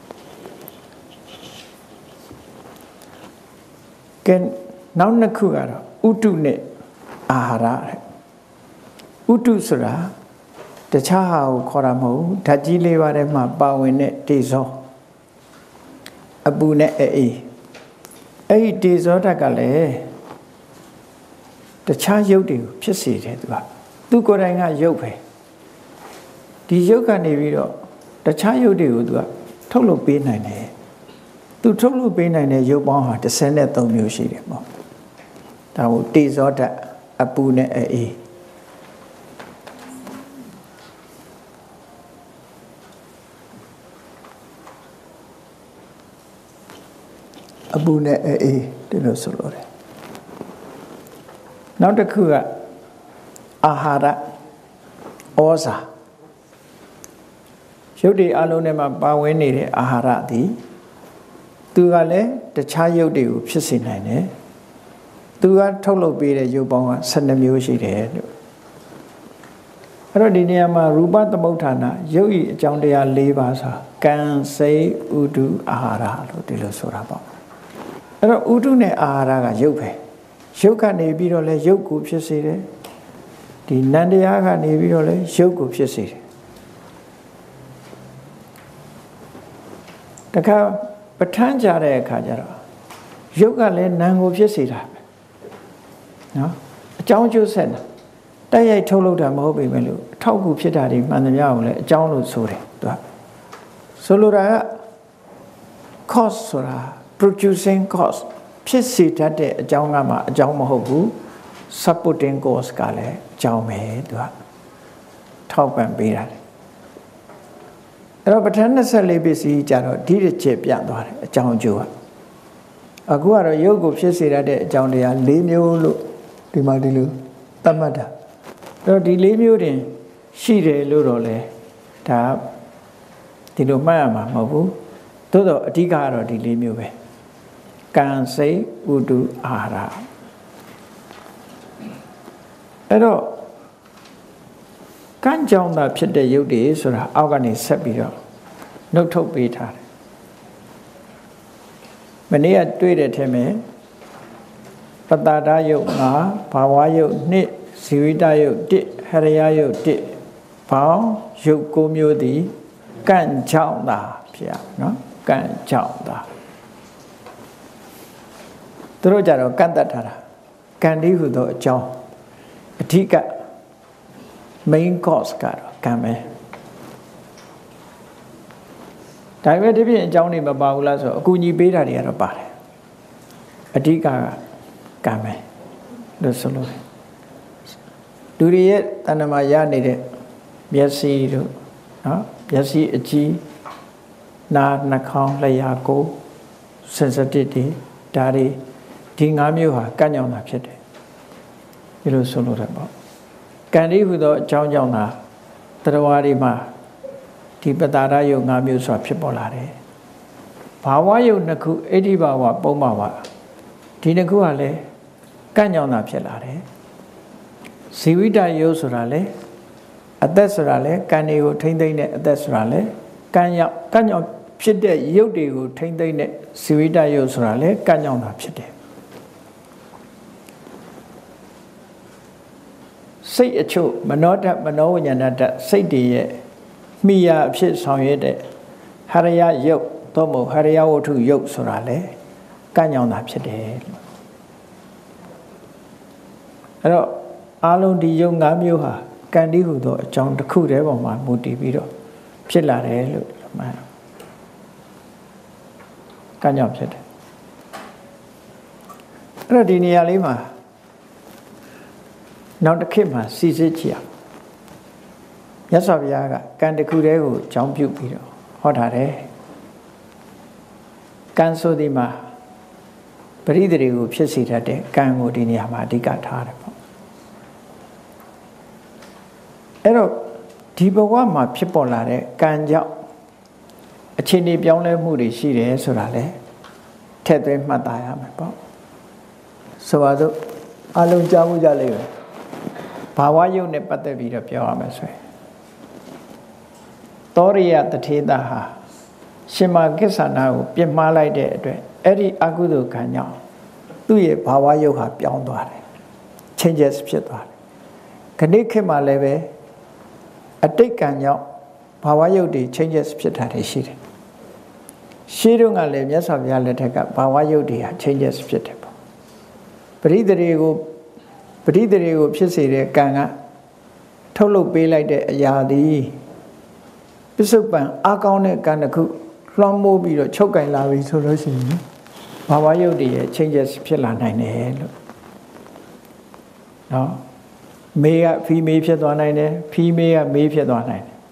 ကဲနောက်နှစ်ခုကတော့ဥတုနဲ့အာဟာရဥတုဆိုတာတခြားဟာကိုခေါ်တာမဟုတ်ဓာတ်ကြီးလေးပါးထဲမှာပါဝင်တဲ့တေဇောအပူနဲ့အေးအဲ့ဒီတေဇောဓာတ်ကလည်းတခြားရုပ်တွေကိုဖြစ်စေတယ်သူကသူကိုယ်တိုင်ကရုပ်ပဲဒီရုပ်ကနေပြီးတော့တခြားရုပ်တွေကိုသူကထုတ်လုပ်ပေးနိုင်တယ်သူထုတ်လုပ်ပေးနိုင်တဲ့ရုပ်ပေါင်းဟာတစ်ဆယ်နဲ့သုံးမျိုးရှိတယ်ပေါ့ဒါကိုတေဇောဓာတ်အပူနဲ့အေးအပူနဲ့အေးဒီလိုဆိုလို့တယ်နောက်တစ်ခုကအာဟာရဩဇာရုပ်တွေအလုံးထဲမှာပါဝင်နေတဲ့အာဟာရသည်သူကလည်းတခြားရုပ်တွေကိုဖြစ်စေနိုင်တယ်သူကထုတ်လုပ်ပေးတဲ့ရုပ်ပေါင်းကဆယ်နှစ်မျိုးရှိတယ်လို့အဲ့တော့ဒီနေရာမှာရူပသမုဋ္ဌာဏရုပ်ဤအကြောင်းတရား၄ပါးဆိုကံစိတ်ဥဒုအာဟာရလို့ဒီလိုဆိုတာပေါ့အဲ့တော့ဥဒုနဲ့အာဟာရကရုပ်ပဲရုပ်ကနေပြီးတော့လဲရုပ်ကိုဖြစ်စေတယ်ဒီနံတရားကနေပြီးတော့လဲရုပ်ကိုဖြစ်စေတယ်တခါပဋ္ဌာန်းကြတဲ့အခါကျတော့ရုပ်ကလည်းနံကိုဖြစ်စေတာပဲနော်အကြောင်းကျိုးဆက်တာတိုက်ရိုက်ထုတ်လုပ်တာမဟုတ်ပေမဲ့လို့အထောက်အကူဖြစ်တာဒီမှန်သမျှကိုလည်းအကြောင်းလို့ဆိုတယ်သူကဆိုလိုတာက cause ဆိုတာ producing cause ဖြစ်စေတတ်တဲ့အကြောင်းကမှအကြောင်းမဟုတ်ဘူး supporting cause ကလည်းအကြောင်းပဲသူကထောက်ပံ့ပေးတာအဲ့တော့ပဋ္ဌာန်း၂၄ပစ္စည်းကြတော့ဒီတစ်ချက်ပြသွားတယ်အကြောင်းအကျိုးကအခုကတော့ရုပ်ကိုဖြစ်စေတတ်တဲ့အကြောင်းတရား၄မျိုးလို့ဒီမှာဒီလိုသတ်မှတ်တာအဲ့တော့ဒီ၄မျိုးတင်ရှိတယ်လို့တော့လေဒါဒီလိုမှတ်ရမှာမဟုတ်ဘူးသို့တော့အဓိကကတော့ဒီ၄မျိုးပဲကံစိတ်ဥဒုအာဟာရအဲ့တော့ကံကြောင့်သာဖြစ်တဲ့ရုပ်တွေဆိုတာအောက်ကနေဆက်ပြီးတော့နှုတ်ထုတ်ပေးထားတယ်မနေ့ကတွေ့တဲ့ထဲမှာပတ္တာဒယုတ်ငါဘာဝယုတ်နှစ်ဇီဝိတယုတ်တစ်ဟရယယုတ်တစ်ဘောင်းယုတ်၉မျိုးသည်ကံကြောင့်သာဖြစ်ရနော်ကံကြောင့်သာသူတို့ကြတော့ကန့်တတ်ထားတာကံဒီဟုသောအကြောင်းအဓိက main cause ကတော့ကံပဲဒါပေမဲ့ဒီပြင်အကြောင်းတွေမပါဘူးလားဆိုအကူအညီပေးတာတွေကတော့ပါတယ်အဓိကကကံပဲလို့ဆိုလို့လူတွေရဲ့တဏ္ဍမှာရနေတဲ့မျက်စိတို့နော်မျက်စိအကြည့်နားနှာခေါင်းလျှာကိုယ် sensitive တွေဒါတွေဒီ၅မျိုးဟာကံကြောင့်သာဖြစ်တယ်ဒီလိုဆိုလို့တယ်ပေါ့ကံဒီဟူသောအကြောင်းကြောင့်သာတရားဝါဒီမှာဒီပတ္တာရယုတ်၅မျိုးဆိုတာဖြစ်ပေါ်လာတယ်ဘာဝယုတ်နှစ်ခုအဋ္ဌိဘာဝပုံမှာဝဒီနှစ်ခုကလည်းကံကြောင့်သာဖြစ်လာတယ်ဇီဝိတယုတ်ဆိုတာလေအသက်ဆိုတာလေကံတွေကိုထိမ့်သိမ့်တဲ့အသက်ဆိုတာလေကံရောက်ကံကြောင့်ဖြစ်တဲ့ရုပ်တွေကိုထိမ့်သိမ့်တဲ့ဇီဝိတရုပ်ဆိုတာလေကံကြောင့်တာဖြစ်တယ်စိတ်အချို့မနောတမနောဝိညာဏတစိတ်တွေရဲ့မိယာအဖြစ်ဆောင်ရွက်တဲ့ဟရယယုတ်သို့မဟုတ်ဟရယဝတ္ထုယုတ်ဆိုတာလေကံကြောင့်တာဖြစ်တယ်အဲ့တော့အာလုံးဒီယုတ်၅မျိုးဟာကံဒီဟုသောအကြောင်းတစ်ခုတည်းပေါ်မှာမူတည်ပြီးတော့ဖြစ်လာတယ်လို့မှန်ကံကြောင့်ဖြစ်တယ်အဲ့တော့ဒီနေရာလေးမှာနောက်တစ်ခေတ်မှာစီစစ်ကြည့်အောင်မြတ်စွာဘုရားကကံတစ်ခုတည်းကိုအကြောင်းပြုပြီးတော့ဟောထားတယ်ကံဆိုဒီမှာပရိသေတွေကိုဖြစ်စေတတ်တဲ့ကံကိုဒီနေရာမှာအဓိကထားတယ်ပေါ့အဲ့တော့ဒီဘဝမှာဖြစ်ပေါ်လာတဲ့ကံကြောင့်အခြေအနေပြောင်းလဲမှုတွေရှိတယ်ဆိုတာလေထည့်သွင်းမှတ်သားရမယ်ပေါ့ဆိုပါစို့အလုံးကြားမှုကြလိမ့်မယ်ဘာဝယုတ်နဲ့ပတ်သက်ပြီးတော့ပြောရမယ်ဆိုရင်သောရိယတထေသဟာရှင်မာကိစ္ဆန္ဒကိုပြစ်မှားလိုက်တဲ့အတွက်အဲ့ဒီအကုသိုလ်ကံကြောင့်သူ့ရဲ့ဘာဝယုတ်ဟာပြောင်းသွားတယ် changes ဖြစ်သွားတယ်ခဏခေတ်မှာလည်းပဲအတိတ်ကံကြောင့်ဘာဝယုတ်တွေ changes ဖြစ်တာတွေရှိတယ်ရှေးတုန်းကလည်းမြတ်စွာဘုရားလက်ထက်ကဘာဝယုတ်တွေဟာ changes ဖြစ်တယ်ပေါ့ပရိသေတွေကိုပရိသေတွေကိုဖြစ်စေတဲ့ကံကထုတ်လုပ်ပေးလိုက်တဲ့အရာသည်ပစ္စုပန်အကောင်းတဲ့ကံတစ်ခုလွှမ်းမိုးပြီးတော့ချုပ်ကင်လာပြီဆိုလို့ရှိရင်ဘာဝယုတ်တွေရဲ့ changes ဖြစ်လာနိုင်တယ်လို့နော်မေးကဖီးမေးဖြစ်သွားနိုင်တယ်ဖီးမေးကမေးဖြစ်သွားနိုင်တယ်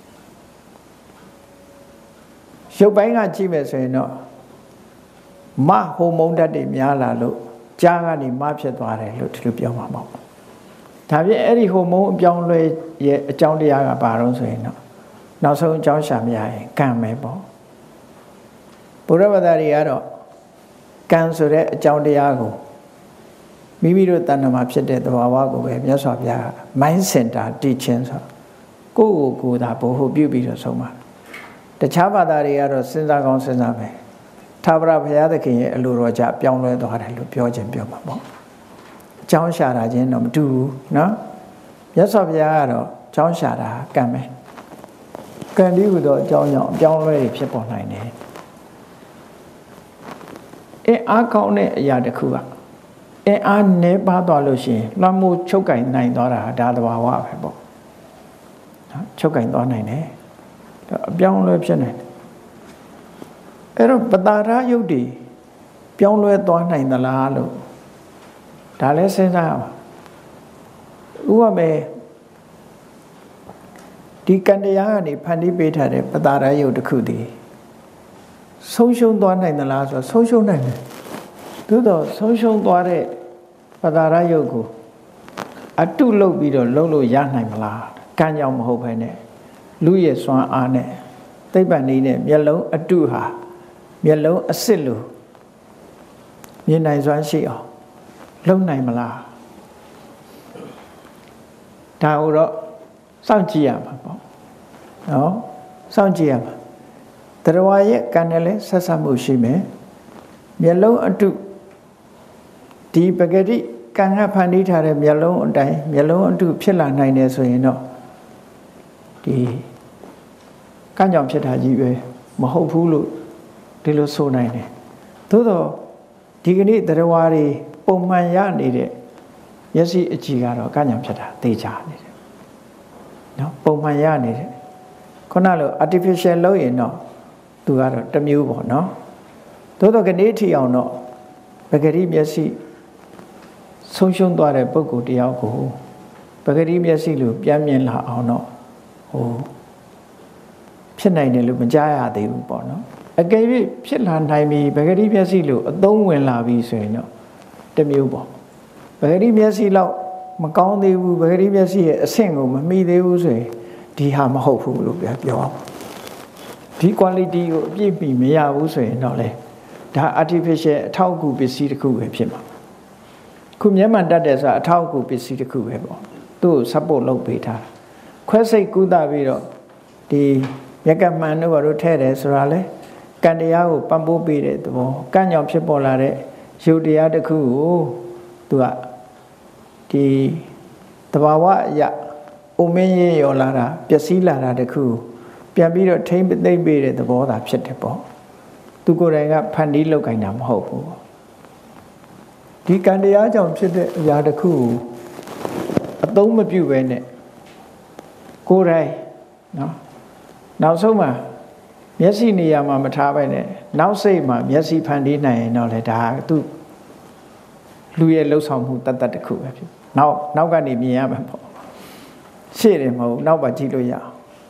ရုပ်ပိုင်းကကြည့်မယ်ဆိုရင်တော့မဟိုမုန်းတတ်တွေများလာလို့ကြားကနေမဖြစ်သွားတယ်လို့ဒီလိုပြောမှာပေါ့ဒါပြင်အဲ့ဒီဟိုမုန်းအပြောင်းလဲရဲ့အကြောင်းတရားကဘာလို့ဆိုရင်တော့နောက်ဆုံးအကြောင်းရှာမရရင်ကံပဲပေါ့ဘုရားဘာသာတွေကတော့ကံဆိုတဲ့အကြောင်းတရားကိုမိမိတို့တဏ္ဍာမှာဖြစ်တဲ့သဘာဝကိုပဲမြတ်စွာဘုရား mind center teaching ဆိုကိုယ့်ကိုယ်ကိုယ်သာဘို့ဟုတ်ပြုပြီးတော့ဆုံးပါတခြားဘာသာတွေကတော့စဉ်းစားကောင်းစဉ်းစားမယ်ထာဝရဘုရားသခင်ရဲ့အလိုတော်ကြပြောင်းလဲသွားတယ်လို့ပြောခြင်းပြောမှာပေါ့အကြောင်းရှာတာချင်းတော့မတူဘူးเนาะမြတ်စွာဘုရားကတော့အကြောင်းရှာတာကံပဲကံဒီဟူသောအကြောင်းကြောင့်အပြောင်းလဲတွေဖြစ်ပေါ်နိုင်တယ်အဲအားကောင်းတဲ့အရာတစ်ခုကအင်းအားနည်းပါးသွားလို့ရှိရင်လွှမ်းမိုးချုပ်ကင်နိုင်သွားတာဒါသဘာဝပဲပေါ့နော်ချုပ်ကင်သွားနိုင်တယ်အပြောင်းလဲဖြစ်နိုင်တယ်အဲ့တော့ပတာရယုတ်တွေပြောင်းလဲသွားနိုင်သလားလို့ဒါလည်းစဉ်းစားရမှာဥပမာဒီကံတရားကနေဖန်တီးပေးထားတဲ့ပတာရယုတ်တစ်ခုတည်းဆုံးရှုံးသွားနိုင်သလားဆိုတော့ဆုံးရှုံးနိုင်တယ်သို့တော့ဆုံးရှုံးသွားတဲ့ပတာရယုတ်ကိုအတုလုပ်ပြီးတော့လုပ်လို့ရနိုင်မလားကံကြောင့်မဟုတ်ဘဲနဲ့လူရဲ့စွမ်းအားနဲ့သိပ္ပံနည်းနဲ့မျက်လုံးအတုဟာမျက်လုံးအစ်စ်လိုမြင်နိုင်စွမ်းရှိအောင်လုပ်နိုင်မလားဒါကိုတော့စောင့်ကြည့်ရမှာပေါ့နော်စောင့်ကြည့်ရမှာတရားရဲ့ကံနဲ့လည်းဆက်ဆက်မှုရှိမယ်မျက်လုံးအတုဒီပဂတိကံကဖန်တီးထားတဲ့မျက်လုံးအတိုင်းမျက်လုံးအတုဖြစ်လာနိုင်တယ်ဆိုရင်တော့ဒီကံကြောင့်ဖြစ်တာကြီးပဲမဟုတ်ဘူးလို့ဒီလိုဆိုနိုင်တယ်သို့တော့ဒီကနေ့တရားဝါတွေပုံမှန်ရနေတဲ့မျက်စိအကြည့်ကတော့ကံကြောင့်ဖြစ်တာသိချနေတယ်နော်ပုံမှန်ရနေတယ်ခုနလို artificial လုပ်ရင်တော့သူကတော့တစ်မျိုးပေါ့နော်သို့တော့ကနေ့ထီအောင်တော့ပဂတိမျက်စိဆုံးရှုံးသွားတဲ့ပုဂ္ဂိုလ်တယောက်ကိုပဂတိမျက်စိလို့ပြန်မြင်လာအောင်တော့ဟိုဖြစ်နိုင်တယ်လို့မကြားရသေးဘူးပေါ့နော်အကယ်၍ဖြစ်လာနိုင်ပြီပဂတိမျက်စိလို့အသုံးဝင်လာပြီဆိုရင်တော့တစ်မျိုးပေါ့ပဂတိမျက်စိလောက်မကောင်းသေးဘူးပဂတိမျက်စိရဲ့အဆင့်ကိုမမီသေးဘူးဆိုရင်ဒီဟာမဟုတ်ဘူးလို့ပြောပြောအောင်ဒီ quality ကိုအပြည့်ပြီးမရဘူးဆိုရင်တော့လေဒါ artificial အထောက်အကူပစ္စည်းတစ်ခုပဲဖြစ်မှာခုမျက်မှန်တတ်တယ်ဆိုတာအထောက်အကူပစ္စည်းတစ်ခုပဲပေါ့သူ့ကို support လုပ်ပေးထားခွဲစိတ်ကုသပြီးတော့ဒီမြက်ကမှန်တို့ဘာလို့ထဲ့တယ်ဆိုတာလေကံတရားကိုပံ့ပိုးပေးတဲ့သဘောကံကြောင့်ဖြစ်ပေါ်လာတဲ့ရုပ်တရားတစ်ခုကိုသူကဒီတဘာဝအရာအိုမင်းရရောလာတာပျက်စီးလာတာတစ်ခုပြန်ပြီးတော့ထိမ့်သိမ့်ပေးတဲ့သဘောသာဖြစ်တယ်ပေါ့သူကိုယ်တိုင်ကဖန်တီးလောက်ကင်တာမဟုတ်ဘူးဒီကံတရားကြောင့်ဖြစ်တဲ့အရာတစ်ခုကိုအသုံးမပြုဘဲနဲ့ကိုယ်တိုင်နော်နောက်ဆုံးမှာမျက်စိနေရာမှာမထားပဲနဲ့နောက်စိတ်မှာမျက်စိဖန်တီးနိုင်ရင်တော့လေဒါသူလူရဲ့လှုပ်ဆောင်မှုတတ်တတ်တစ်ခုပဲဖြစ်နောက်နောက်ကနေမြင်ရမှာပေါ့ရှေ့တယ်မဟုတ်နောက်ပါကြည့်လို့ရအောင်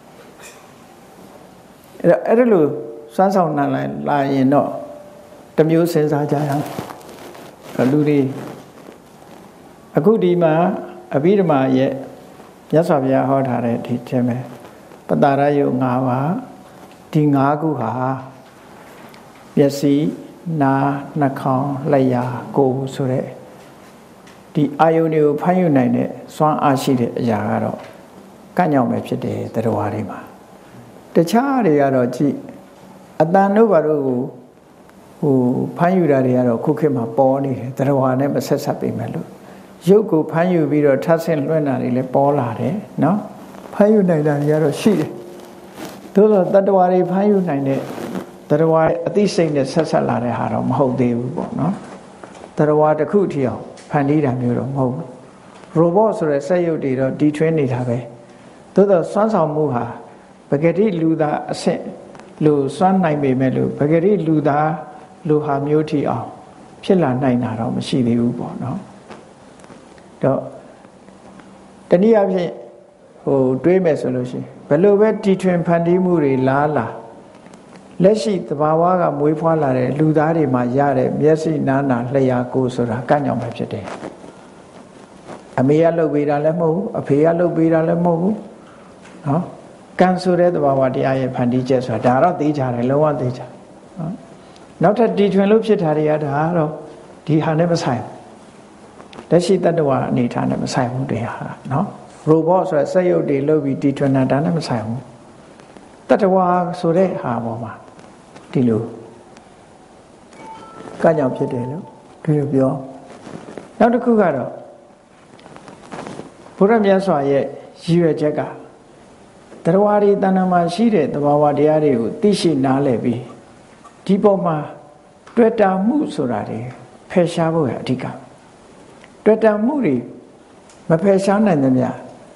အဲ့ဒါအဲ့ဒါလို့စွမ်းဆောင်နိုင်လာရင်တော့တမျိုးစဉ်းစားကြရအောင်လူတွေအခုဒီမှာအဘိဓမ္မာရဲ့မြတ်စွာဘုရားဟောထားတဲ့ဒီထဲမှာပတ္တရယုတ်၅ပါးဒီ၅ခုဟာမျက်စိနားနှာခေါင်းလျှာကိုယ်ဆိုတဲ့ဒီအာယုန်တွေကိုဖမ်းယူနိုင်တဲ့စွမ်းအားရှိတဲ့အရာကတော့ကန့်ညောင်ပဲဖြစ်တယ်တရားတွေမှာတခြားတွေကတော့ကြည့်အတန်တို့ဘာတို့ကိုဟိုဖမ်းယူတာတွေကတော့ခုခေတ်မှာပေါ်နေတယ်တရားနဲ့မဆက်ဆက်ပေမဲ့လို့ရုပ်ကိုဖမ်းယူပြီးတော့ထပ်ဆင့်လွှင့်တာတွေလည်းပေါ်လာတယ်နော်ဖမ်းယူနိုင်တာတွေကတော့ရှိတယ်သို့သောတတ္တဝါတွေဖမ်းယူနိုင်တဲ့တတ္တဝါအသိစိတ်နဲ့ဆက်ဆက်လာတဲ့ဟာတော့မဟုတ်သေးဘူးပေါ့နော်တတ္တဝါတစ်ခုထီအောင်ဖန်တီးတာမျိုးတော့မဟုတ်ဘူး robot ဆိုတဲ့စက်ရုပ်တွေတော့တီထွင်းနေတာပဲသို့သောစွမ်းဆောင်မှုဟာပဂတိလူသားအဆင့်လို့စွမ်းနိုင်ပေမဲ့လို့ပဂတိလူသားလူဟာမျိုးထီအောင်ဖြစ်လာနိုင်တာတော့မရှိသေးဘူးပေါ့နော်တော့တနည်းအားဖြင့်ဟိုတွေးမယ်ဆိုလို့ရှိရင်ဘယ်လိုပဲတီထွင်ဖန်တီးမှုတွေလားလားလက်ရှိသဘာဝကမွေးဖွားလာတဲ့လူသားတွေမှာရတဲ့မျက်စိနားနာလျှာကိုယ်ဆိုတာကန့်ညောင်ပဲဖြစ်တယ်အမေကလှုပ်ပေးတာလည်းမဟုတ်ဘူးအဖေကလှုပ်ပေးတာလည်းမဟုတ်ဘူးနော်ကံဆိုတဲ့သဘာဝတရားရဲ့ဖန်တီးချက်ဆိုတာဒါတော့သိကြတယ်လုံးဝသိကြနော်နောက်ထပ်တီထွင်လို့ဖြစ်တာတွေကဒါကတော့ဒီဟာနဲ့မဆိုင်ဘူးလက်ရှိတတ္တဝါအနေထားနဲ့မဆိုင်ဘူးတရားဟာနော် robot ဆိုတဲ့စက်ရုပ်တွေလုပ်ပြီးတီထွင်တာဒါနဲ့မဆိုင်ဘူးတတ္တဝါဆိုတဲ့ဟာပေါ်မှာဒီလိုကကြောင်ဖြစ်တယ်လို့ဒီလိုပြောနောက်တစ်ခုကတော့ဘုရားမြတ်စွာရဲ့ရည်ရွယ်ချက်ကတတ္တဝါတွေတဏ္ဍာမှာရှိတဲ့သဘာဝတရားတွေကိုသိရှိနားလည်ပြီးဒီပေါ်မှာတွေ့တာမှုဆိုတာတွေဖယ်ရှားဖို့ရအဓိကတွေ့တာမှုတွေမဖယ်ရှားနိုင်သမျှ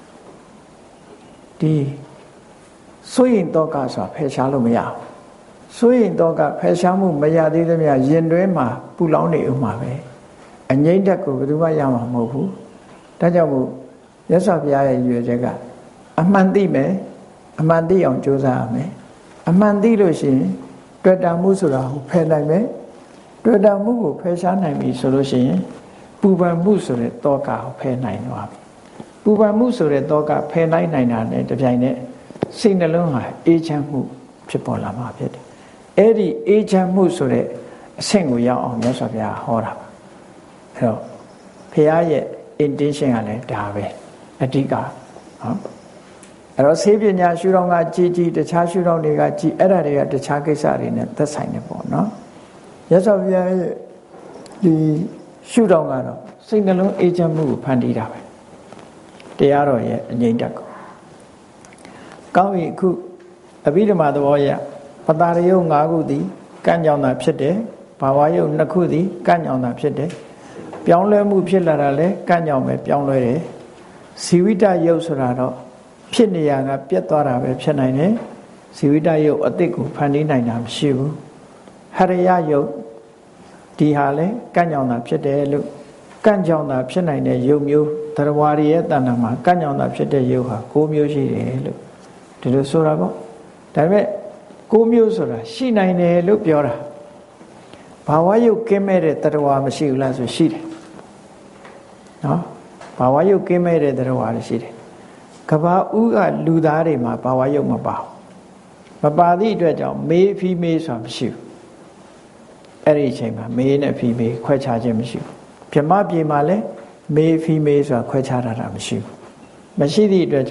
ဒီစိုးရင်တော့ကဆိုတာဖယ်ရှားလို့မရဘူးစိုးရင်တော့ကဖယ်ရှားမှုမရသေးသမျှရင်တွဲမှာပူလောင်နေဥမှာပဲအငြိမ့်တက်ကိုဘယ်သူမှရမှာမဟုတ်ဘူးဒါကြောင့်မို့မြတ်စွာဘုရားရဲ့ရည်ရွယ်ချက်ကအမှန်သိမယ်အမှန်သိအောင်ကြိုးစားရမယ်အမှန်သိလို့ရှိရင်တွေ့တာမှုဆိုတာကိုဖယ်နိုင်မယ်တွေ့တာမှုကိုဖယ်ရှားနိုင်ပြီဆိုလို့ရှိရင်ပူပန်မှုဆိုတဲ့တောကကိုဖယ်နိုင်သွားပြီပူပန်မှုဆိုတဲ့တောကဖယ်နိုင်နိုင်တာနဲ့တပြိုင်နက်စိတ်နှလုံးဟာအေးချမ်းမှုဖြစ်ပေါ်လာမှာဖြစ်တယ်အဲ့ဒီအေးချမ်းမှုဆိုတဲ့အဆင့်ကိုရောက်အောင်မြတ်စွာဘုရားဟောတာပါအဲ့တော့ဘုရားရဲ့ intention ကလည်းဒါပဲအဓိကနော်အဲ့တော့ဆေးပညာရှုထောင့်ကကြည်ကြည်တခြားရှုထောင့်တွေကကြည်အဲ့ဒါတွေကတခြားကိစ္စတွေနဲ့သက်ဆိုင်နေပေါ့နော်မြတ်စွာဘုရားရဲ့ဒီရှုထောင့်ကတော့စိတ်နှလုံးအေးချမ်းမှုကိုဖန်တီးတာပဲတရားတော်ရဲ့အငြိမ့်တက်ကိုကောင်းပြီအခုအဘိဓမ္မာသဘောအရပတ္တရယုတ်၅ခုသည်ကန့်ကြောင်တာဖြစ်တယ်ဘာဝယုတ်၂ခုသည်ကန့်ကြောင်တာဖြစ်တယ်ပြောင်းလဲမှုဖြစ်လာတာလဲကန့်ကြောင်ပဲပြောင်းလဲတယ်ဇီဝိတယုတ်ဆိုတာတော့ဖြစ်နေရကပြတ်သွားတာပဲဖြစ်နိုင်တယ်ဇီဝိတယုတ်အတိတ်ကိုဖန်တီးနိုင်တာမရှိဘူးဟရယယုတ်ဒီဟာလဲကန့်ကြောင်တာဖြစ်တယ်လို့ကန့်ကြောင်တာဖြစ်နိုင်တဲ့ယုတ်မျိုးသရဝါရီရဲ့တဏ္ဍာမှာကန့်ကြောင်တာဖြစ်တဲ့ယုတ်ဟာ၉မျိုးရှိတယ်လို့ဒီလိုဆိုတာပေါ့ဒါပေမဲ့၉မျိုးဆိုတာရှိနိုင်တယ်လို့ပြောတာဘာဝယုတ်ကင်းမဲ့တဲ့တရဝါမရှိဘူးလားဆိုရှိတယ်နော်ဘာဝယုတ်ကင်းမဲ့တဲ့တရဝါရှိတယ်ကဘာဦးကလူသားတွေမှာဘာဝယုတ်မပါဘူးမပါသည့်အတွက်ကြောင့်မေးဖီးမေးဆိုတာမရှိဘူးအဲ့ဒီအချိန်မှာမေးနဲ့ဖီးမေးခွဲခြားခြင်းမရှိဘူးဗြဟ္မပြေမှာလည်းမေးဖီးမေးဆိုတာခွဲခြားတာတာမရှိဘူးမရှိသည့်အတွက်ကြောင့်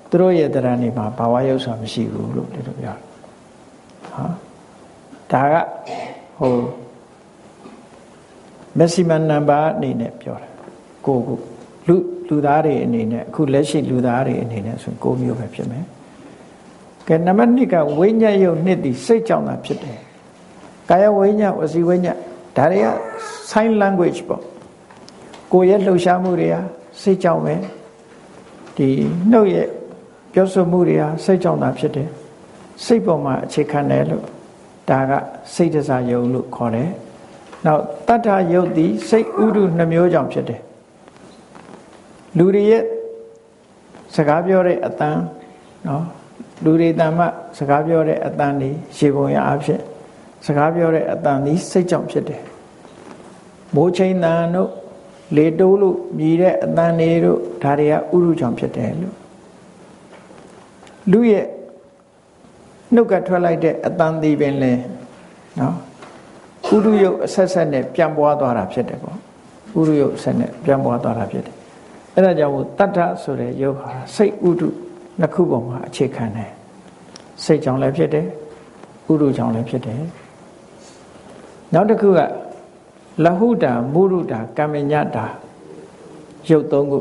သူတို့ရဲ့တရားနေမှာဘာဝရုပ်ဆိုတာမရှိဘူးလို့ဒီလိုပြောဟာဒါကဟို maximum number အနေနဲ့ပြောတာကိုကိုလူလူသားတွေအနေနဲ့အခုလက်ရှိလူသားတွေအနေနဲ့ဆိုကိုမျိုးပဲဖြစ်မယ်ကဲနံပါတ်နှစ်ကဝိညာဉ်ယုတ်နှစ်ဒီစိတ်ကြောင့်သာဖြစ်တယ်ကာယဝိညာဉ်ဝစီဝိညာဉ်ဒါတွေက sign language ပေါ့ကိုယ့်ရဲ့လှုပ်ရှားမှုတွေဟာစိတ်ကြောင့်ပဲဒီနှုတ်ရဲ့ပြောဆိုမှုတွေဟာစိတ်ကြောင့်သာဖြစ်တယ်စိတ်ပေါ်မှာအခြေခံတယ်လို့ဒါကစိတ်တစားယုံလို့ခေါ်တယ်နောက်တတ္ထယုတ်ဒီစိတ်ဥဒုနှမျိုးကြောင့်ဖြစ်တယ်လူတွေရဲ့စကားပြောတဲ့အတန်နော်လူတွေတန်မှစကားပြောတဲ့အတန်ဒီရေပုံရအဖြစ်စကားပြောတဲ့အတန်ဒီစိတ်ကြောင့်ဖြစ်တယ်မိုးချိန်တန်တို့လေတိုးလို့မြည်တဲ့အတန်တွေတို့ဒါတွေကဥရုကြောင့်ဖြစ်တယ်လို့လူရဲ့နှုတ်ကထွက်လိုက်တဲ့အတန်ဒီပင်လဲနော်ဥရုယုတ်အဆက်ဆက်နဲ့ပြန်ပွားသွားတာဖြစ်တယ်ပေါ့ဥရုယုတ်ဆက်နဲ့ပြန်ပွားသွားတာဖြစ်တယ်အဲ့ဒါကြောင့်တတ္ထဆိုတဲ့ယုတ်ဟာစိတ်ဥဒုနှစ်ခုပေါ်မှာအခြေခံတယ်စိတ်ကြောင့်လည်းဖြစ်တယ်ဥရုကြောင့်လည်းဖြစ်တယ်နောက်တစ်ခုကလဟုတာမုရုတာကမ္မညတာရုပ်သုံးခု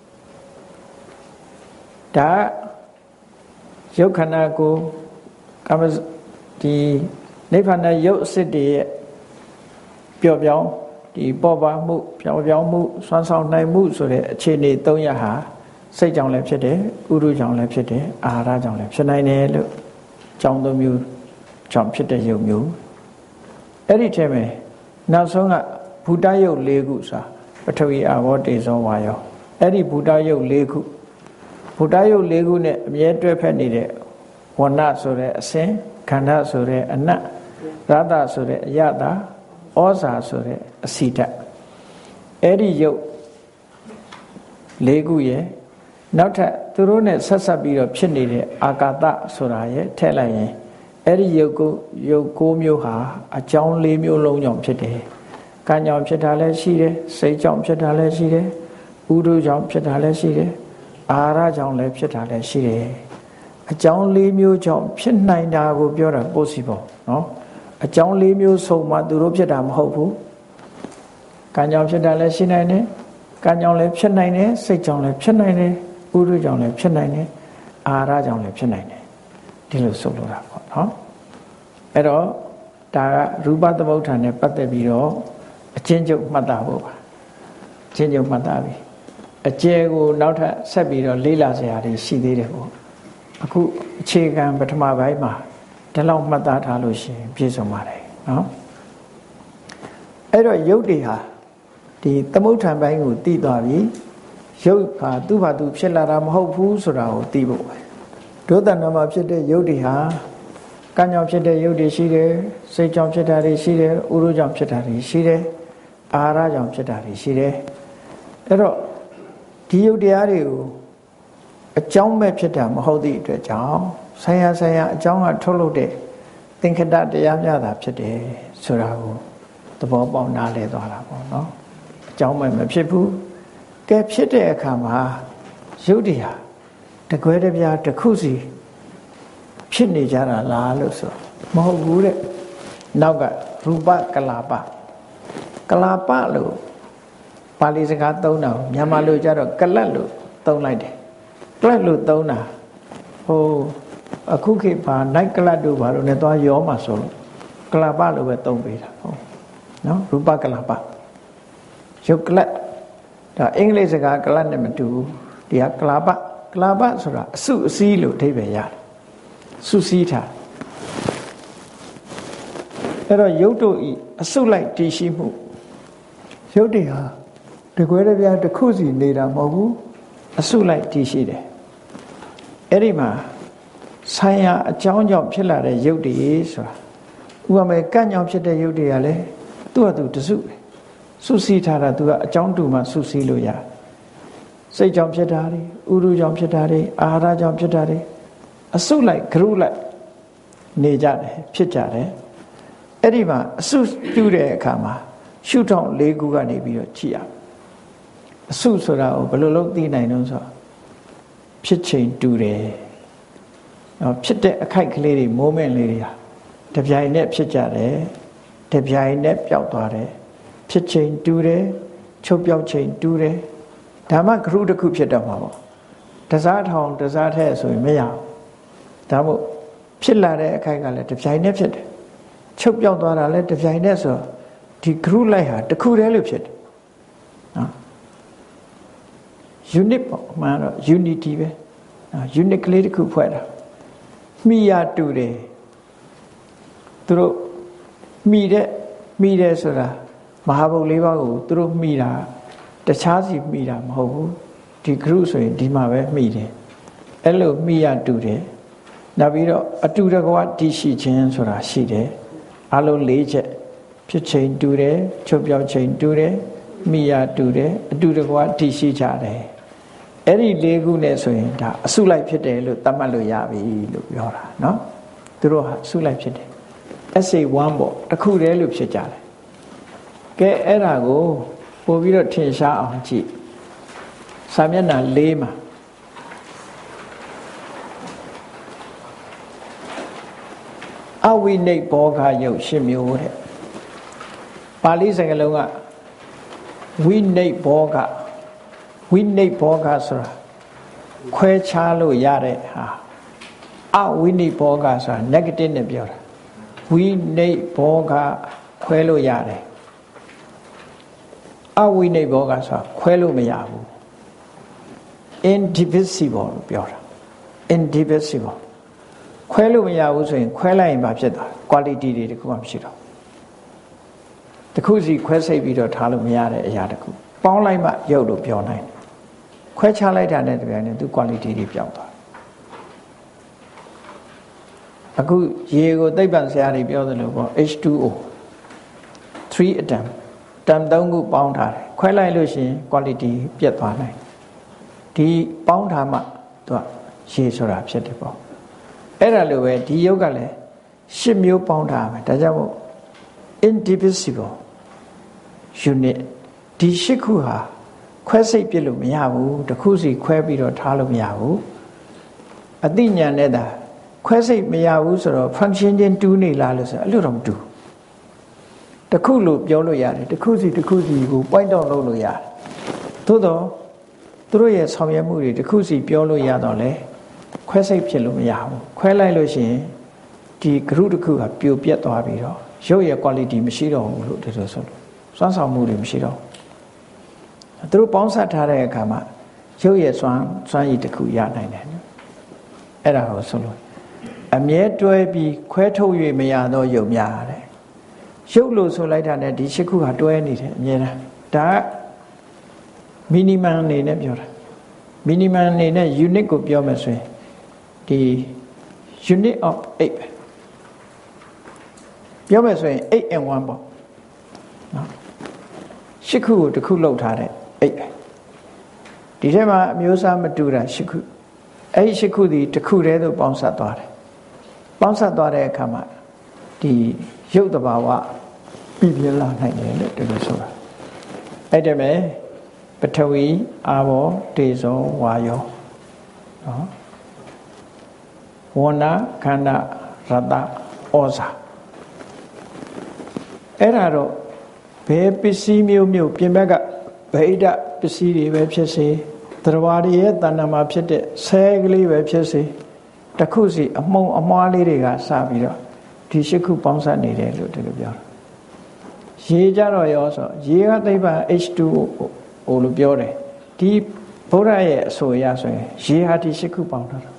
ဒါရုပ်ခန္ဓာကိုကမ္မဒီနိဗ္ဗာန်ရုပ်အစစ်တွေရဲ့ပျော့ပြောင်းဒီပေါ်ပါမှုပြောင်းပြောင်းမှုစွမ်းဆောင်နိုင်မှုဆိုတဲ့အခြေအနေသုံးရပ်ဟာစိတ်ကြောင့်လည်းဖြစ်တယ်ဥရုကြောင့်လည်းဖြစ်တယ်အာဟာရကြောင့်လည်းဖြစ်နိုင်တယ်လို့ကြောင်းသုံးမျိုးကြောင့်ဖြစ်တဲ့ရုပ်မျိုးအဲ့ဒီထဲမှာနောက်ဆုံးကဘူတယုတ်၄ခုဆိုတာပထဝီအာဘောတေဇောဝါယောအဲ့ဒီဘူတယုတ်၄ခုဘူတယုတ်၄ခုနဲ့အမြဲတွဲဖက်နေတဲ့ဝဏဆိုတဲ့အစင်ခန္ဓာဆိုတဲ့အနတ်ရတဆိုတဲ့အယတာဩဇာဆိုတဲ့အစီဓာတ်အဲ့ဒီယုတ်၄ခုရဲ့နောက်ထပ်သူတို့နဲ့ဆက်ဆက်ပြီးတော့ဖြစ်နေတဲ့အာကာသဆိုတာရဲ့ထည့်လိုက်ရင်အဲ့ဒီယုတ်ကိုယုတ်၉မျိုးဟာအကြောင်း၄မျိုးလုံးကြောင့်ဖြစ်တယ်။ကံကြောင့်ဖြစ်တာလည်းရှိတယ်၊စိတ်ကြောင့်ဖြစ်တာလည်းရှိတယ်၊ဥဒုကြောင့်ဖြစ်တာလည်းရှိတယ်၊အာဟာရကြောင့်လည်းဖြစ်တာလည်းရှိတယ်။အကြောင်း၄မျိုးကြောင့်ဖြစ်နိုင်တာကိုပြောတာ possible နော်။အကြောင်း၄မျိုးစုံမှသူတို့ဖြစ်တာမဟုတ်ဘူး။ကံကြောင့်ဖြစ်တာလည်းရှိနိုင်တယ်၊ကံကြောင့်လည်းဖြစ်နိုင်တယ်၊စိတ်ကြောင့်လည်းဖြစ်နိုင်တယ်၊ဥဒုကြောင့်လည်းဖြစ်နိုင်တယ်၊အာဟာရကြောင့်လည်းဖြစ်နိုင်တယ်။ဒီလိုဆိုလိုတာပေါ့နော်။အဲ့တော့ဒါကရူပသမုဋ္ဌာန်နဲ့ပတ်သက်ပြီးတော့အချင်းချုပ်မှတ်သားဖို့ပါအချင်းချုပ်မှတ်သားပြီအကျယ်ကိုနောက်ထပ်ဆက်ပြီးတော့လေ့လာစရာတွေရှိသေးတယ်ပေါ့အခုအခြေခံပထမပိုင်းမှာဒီလောက်မှတ်သားထားလို့ရှိရင်ပြည့်စုံပါတယ်နော်အဲ့တော့ယုတ်တွေဟာဒီသမုဋ္ဌာန်ပိုင်းကိုသိသွားပြီယုတ်ဟာသူ့ဘာသူဖြစ်လာတာမဟုတ်ဘူးဆိုတာကိုသိဖို့ပဲဒုသနာမှာဖြစ်တဲ့ယုတ်တွေဟာကံကြောင့်ဖြစ်တဲ့ယုတ်တွေရှိတယ်စိတ်ကြောင့်ဖြစ်တာတွေရှိတယ်ဥရုကြောင့်ဖြစ်တာတွေရှိတယ်အာဟာရကြောင့်ဖြစ်တာတွေရှိတယ်အဲ့တော့ဒီယုတ်တရားတွေကိုအကြောင်းမဲ့ဖြစ်တာမဟုတ်သည့်အတွက်ကြောင့်ဆိုင်ရာဆိုင်ရာအကြောင်းကထုတ်လုပ်တဲ့သင်္ခတတရားများတာဖြစ်တယ်ဆိုတာကိုသဘောပေါက်နားလည်သွားတာပေါ့နော်အကြောင်းမဲ့မဖြစ်ဘူးကဲဖြစ်တဲ့အခါမှာယုတ်တရားတကွဲတပြားတစ်ခုစီဖြစ်နေကြတာလားလို့ဆိုမဟုတ်ဘူးတဲ့နောက်ကရူပကလာပကလာပလို့ပါဠိစကားသုံးတာမြန်မာလိုကြတော့ကလတ်လို့သုံးလိုက်တယ်ကလတ်လို့သုံးတာဟိုအခုခေတ်ပါနိုင်ကလတ်တို့ဘာလို့လဲသွားရောမှာဆိုလို့ကလာပလို့ပဲသုံးပေးတာဟုတ်နော်ရူပကလာပရုပ်ကလတ်ဒါအင်္ဂလိပ်စကားကလတ်နဲ့မတူဘူးဒီကကလာပကလာပဆိုတာအစုအစည်းလို့အဓိပ္ပာယ်ရတယ်စုစည်းထားအဲ့တော့ယုတ်တို့ဤအစုလိုက်တည်ရှိမှုယုတ်တွေဟာတကွဲတပြားတစ်ခုစီနေတာမဟုတ်ဘူးအစုလိုက်တည်ရှိတယ်အဲ့ဒီမှာဆိုင်ရာအကြောင်းကြောင့်ဖြစ်လာတဲ့ယုတ်တွေဆိုတာဥပမာကံ့ကြောင့်ဖြစ်တဲ့ယုတ်တွေကလည်းသူ့ဟာသူတစုပဲစုစည်းထားတာသူကအကြောင်းတူမှစုစည်းလို့ရစိတ်ကြောင့်ဖြစ်တာတွေဥရုကြောင့်ဖြစ်တာတွေအာဟာရကြောင့်ဖြစ်တာတွေအစုလိုက်ဂရုလိုက်နေကြတယ်ဖြစ်ကြတယ်အဲ့ဒီမှာအစုပြုတဲ့အခါမှာရှုထောင့်၄ခုကနေပြီးတော့ကြည့်ရအစုဆိုတာကိုဘယ်လိုလုပ်သိနိုင်လို့ဆိုဖြဖြစ်ချိန်တူတယ်နော်ဖြစ်တဲ့အခိုက်ကလေးတွေ moment လေးတွေဟာတပြိုင်နက်ဖြစ်ကြတယ်တပြိုင်နက်ပျောက်သွားတယ်ဖြစ်ချိန်တူတယ်ချုပ်ပြောက်ချိန်တူတယ်ဒါမှဂရုတစ်ခုဖြစ်တော့မှာပေါ့တစားထောင်တစားထဲဆိုရင်မရဘူးဒါမို့ဖြစ်လာတဲ့အခိုက်ကလည်းတပြိုင်နက်ဖြစ်တယ်ချုပ်ပြောက်သွားတာလည်းတပြိုင်နက်ဆိုဒီဂရုလိုက်ဟာတစ်ခုတည်းလို့ဖြစ်တယ်နော် unit ပေါ့မှန်တော့ unity ပဲနော် unit ကလေးတစ်ခုဖွဲ့တာမိရတူတယ်သူတို့မိတဲ့မိတယ်ဆိုတာမဟာဘုတ်လေးပါးကိုသူတို့မိတာတခြားစီမိတာမဟုတ်ဘူးဒီ group ဆိုရင်ဒီမှာပဲမိတယ်အဲ့လိုမိရတူတယ်နောက်ပြီးတော့အတူတကွတည်ရှိခြင်းဆိုတာရှိတယ်အလုံး၄ချက်ဖြစ်ချိန်တူတယ်ချုပ်ပြောက်ချိန်တူတယ်မိရတူတယ်အတူတကွတည်ရှိကြတယ်အဲ့ဒီ၄ခုနဲ့ဆိုရင်ဒါအစုလိုက်ဖြစ်တယ်လို့သတ်မှတ်လို့ရပြီလို့ပြောတာเนาะသူတို့ဟာအစုလိုက်ဖြစ်တယ် S A one ပေါ့တစ်ခုတည်းလို့ဖြစ်ကြတယ်ကဲအဲ့ဒါကိုပို့ပြီးတော့ထင်ရှားအောင်ကြည့်စာမျက်နှာ၄မှာအဝိနိဗ္ဗောဂယုတ်၈မျိုးတဲ့ပါဠိစကားလုံးကဝိနိဗ္ဗောဂဝိနိဗ္ဗောဂဆိုတာခွဲခြားလို့ရတဲ့ဟာအဝိနိဗ္ဗောဂဆိုတာ negative နဲ့ပြောတာဝိနိဗ္ဗောဂခွဲလို့ရတယ်အဝိနိဗ္ဗောဂဆိုတာခွဲလို့မရဘူး indivisible လို့ပြောတာ indivisible ခွဲလို့မရဘူးဆိုရင်ခွဲလိုက်ရင်ဘာဖြစ်သွား quality တွေတခုမှမရှိတော့တခုစီခွဲစိတ်ပြီးတော့ထားလို့မရတဲ့အရာတခုပေါင်းလိုက်မှရုပ်လို့ပြောနိုင်တယ်ခွဲခြားလိုက်တာနဲ့တပြိုင်နက်သူ quality တွေပြောင်းသွားအခုရေကိုသိပ္ပံဆရာတွေပြောသလိုပေါ့ H two O three atom atom သုံးခုပေါင်းထားတယ်ခွဲလိုက်လို့ရှိရင် quality ပြတ်သွားနိုင်ဒီပေါင်းထားမှသူကရေဆိုတာဖြစ်တယ်ပေါ့အဲ့ဒါလိုပဲဒီယုတ်ကလည်း၈မျိုးပေါင်းထားမယ်ဒါကြောင့်မို့ indivisible unit ဒီ၈ခုဟာခွဲစိတ်ပြလို့မရဘူးတစ်ခုစီခွဲပြီးတော့ထားလို့မရဘူးအသိဉာဏ်နဲ့သာခွဲစိတ်မရဘူးဆိုတော့ function ချင်းတူးနေလားလို့ဆိုအဲ့လိုတော့မတူတစ်ခုလို့ပြောလို့ရတယ်တစ်ခုစီတစ်ခုစီကို point down လုပ်လို့ရတယ်သို့တော့သူတို့ရဲ့ဆောင်ရွက်မှုတွေတစ်ခုစီပြောလို့ရတော့လေခွဲစိတ်ဖြစ်လို့မရဘူးခွဲလိုက်လို့ရှိရင်ဒီ group တစ်ခုကပြိုပြက်သွားပြီးတော့ရုပ်ရဲ့ quality မရှိတော့ဘူးလို့ဒီလိုဆိုလို့စွမ်းဆောင်မှုတွေမရှိတော့သူတို့ပေါင်းစပ်ထားတဲ့အခါမှာရုပ်ရဲ့စွမ်းစွမ်းရည်တစ်ခုရနိုင်တယ်အဲ့ဒါကိုဆိုလို့အမြဲတွဲပြီးခွဲထုတ်၍မရသောရုပ်များတဲ့ရုပ်လို့ဆိုလိုက်တာနဲ့ဒီရှစ်ခုဟာတွဲနေတယ်အမြဲတမ်းဒါက minimum အနေနဲ့ပြောတာ minimum အနေနဲ့ unit ကိုပြောမယ်ဆိုရင်ဒီ unit of eight ပြောမယ်ဆိုရင်eight and one ပေါ့နော်ရှစ်ခုကိုတစ်ခုလောက်ထားတဲ့eightဒီထဲမှာအမျိုးအစားမတူတာရှစ်ခုအဲ့ဒီရှစ်ခုဒီတစ်ခုတည်းသို့ပေါင်းစပ်သွားတယ်ပေါင်းစပ်သွားတဲ့အခါမှာဒီရုပ်တဘာဝပြပြလာနိုင်တယ်လို့ဒီလိုဆိုတာအဲ့ဒါမဲ့ပထဝီအာဘောတေဇောဝါယောနော်ဝဏခန္ဓာရတဩဇာအဲ့ဒါတော့ဘယ်ပစ္စည်းမျိုးမျိုးပြင်ဘက်ကဗိဒ္ဓပစ္စည်းတွေပဲဖြစ်စေသရဝရရဲ့တဏ္ဍာမှာဖြစ်တဲ့ဆဲကလေးပဲဖြစ်စေတစ်ခုစီအမှုံအမွားလေးတွေကစပြီးတော့ဒီရှစ်ခုပေါင်းစပ်နေတယ်လို့ဒီလိုပြောတာရေကြတော့ရောဆိုရေကသိပ္ပံ H two O လို့ပြောတယ်ဒီဗုဒ္ဓရဲ့အဆိုအရဆိုရင်ရေဟာဒီရှစ်ခုပေါင်းထားတာ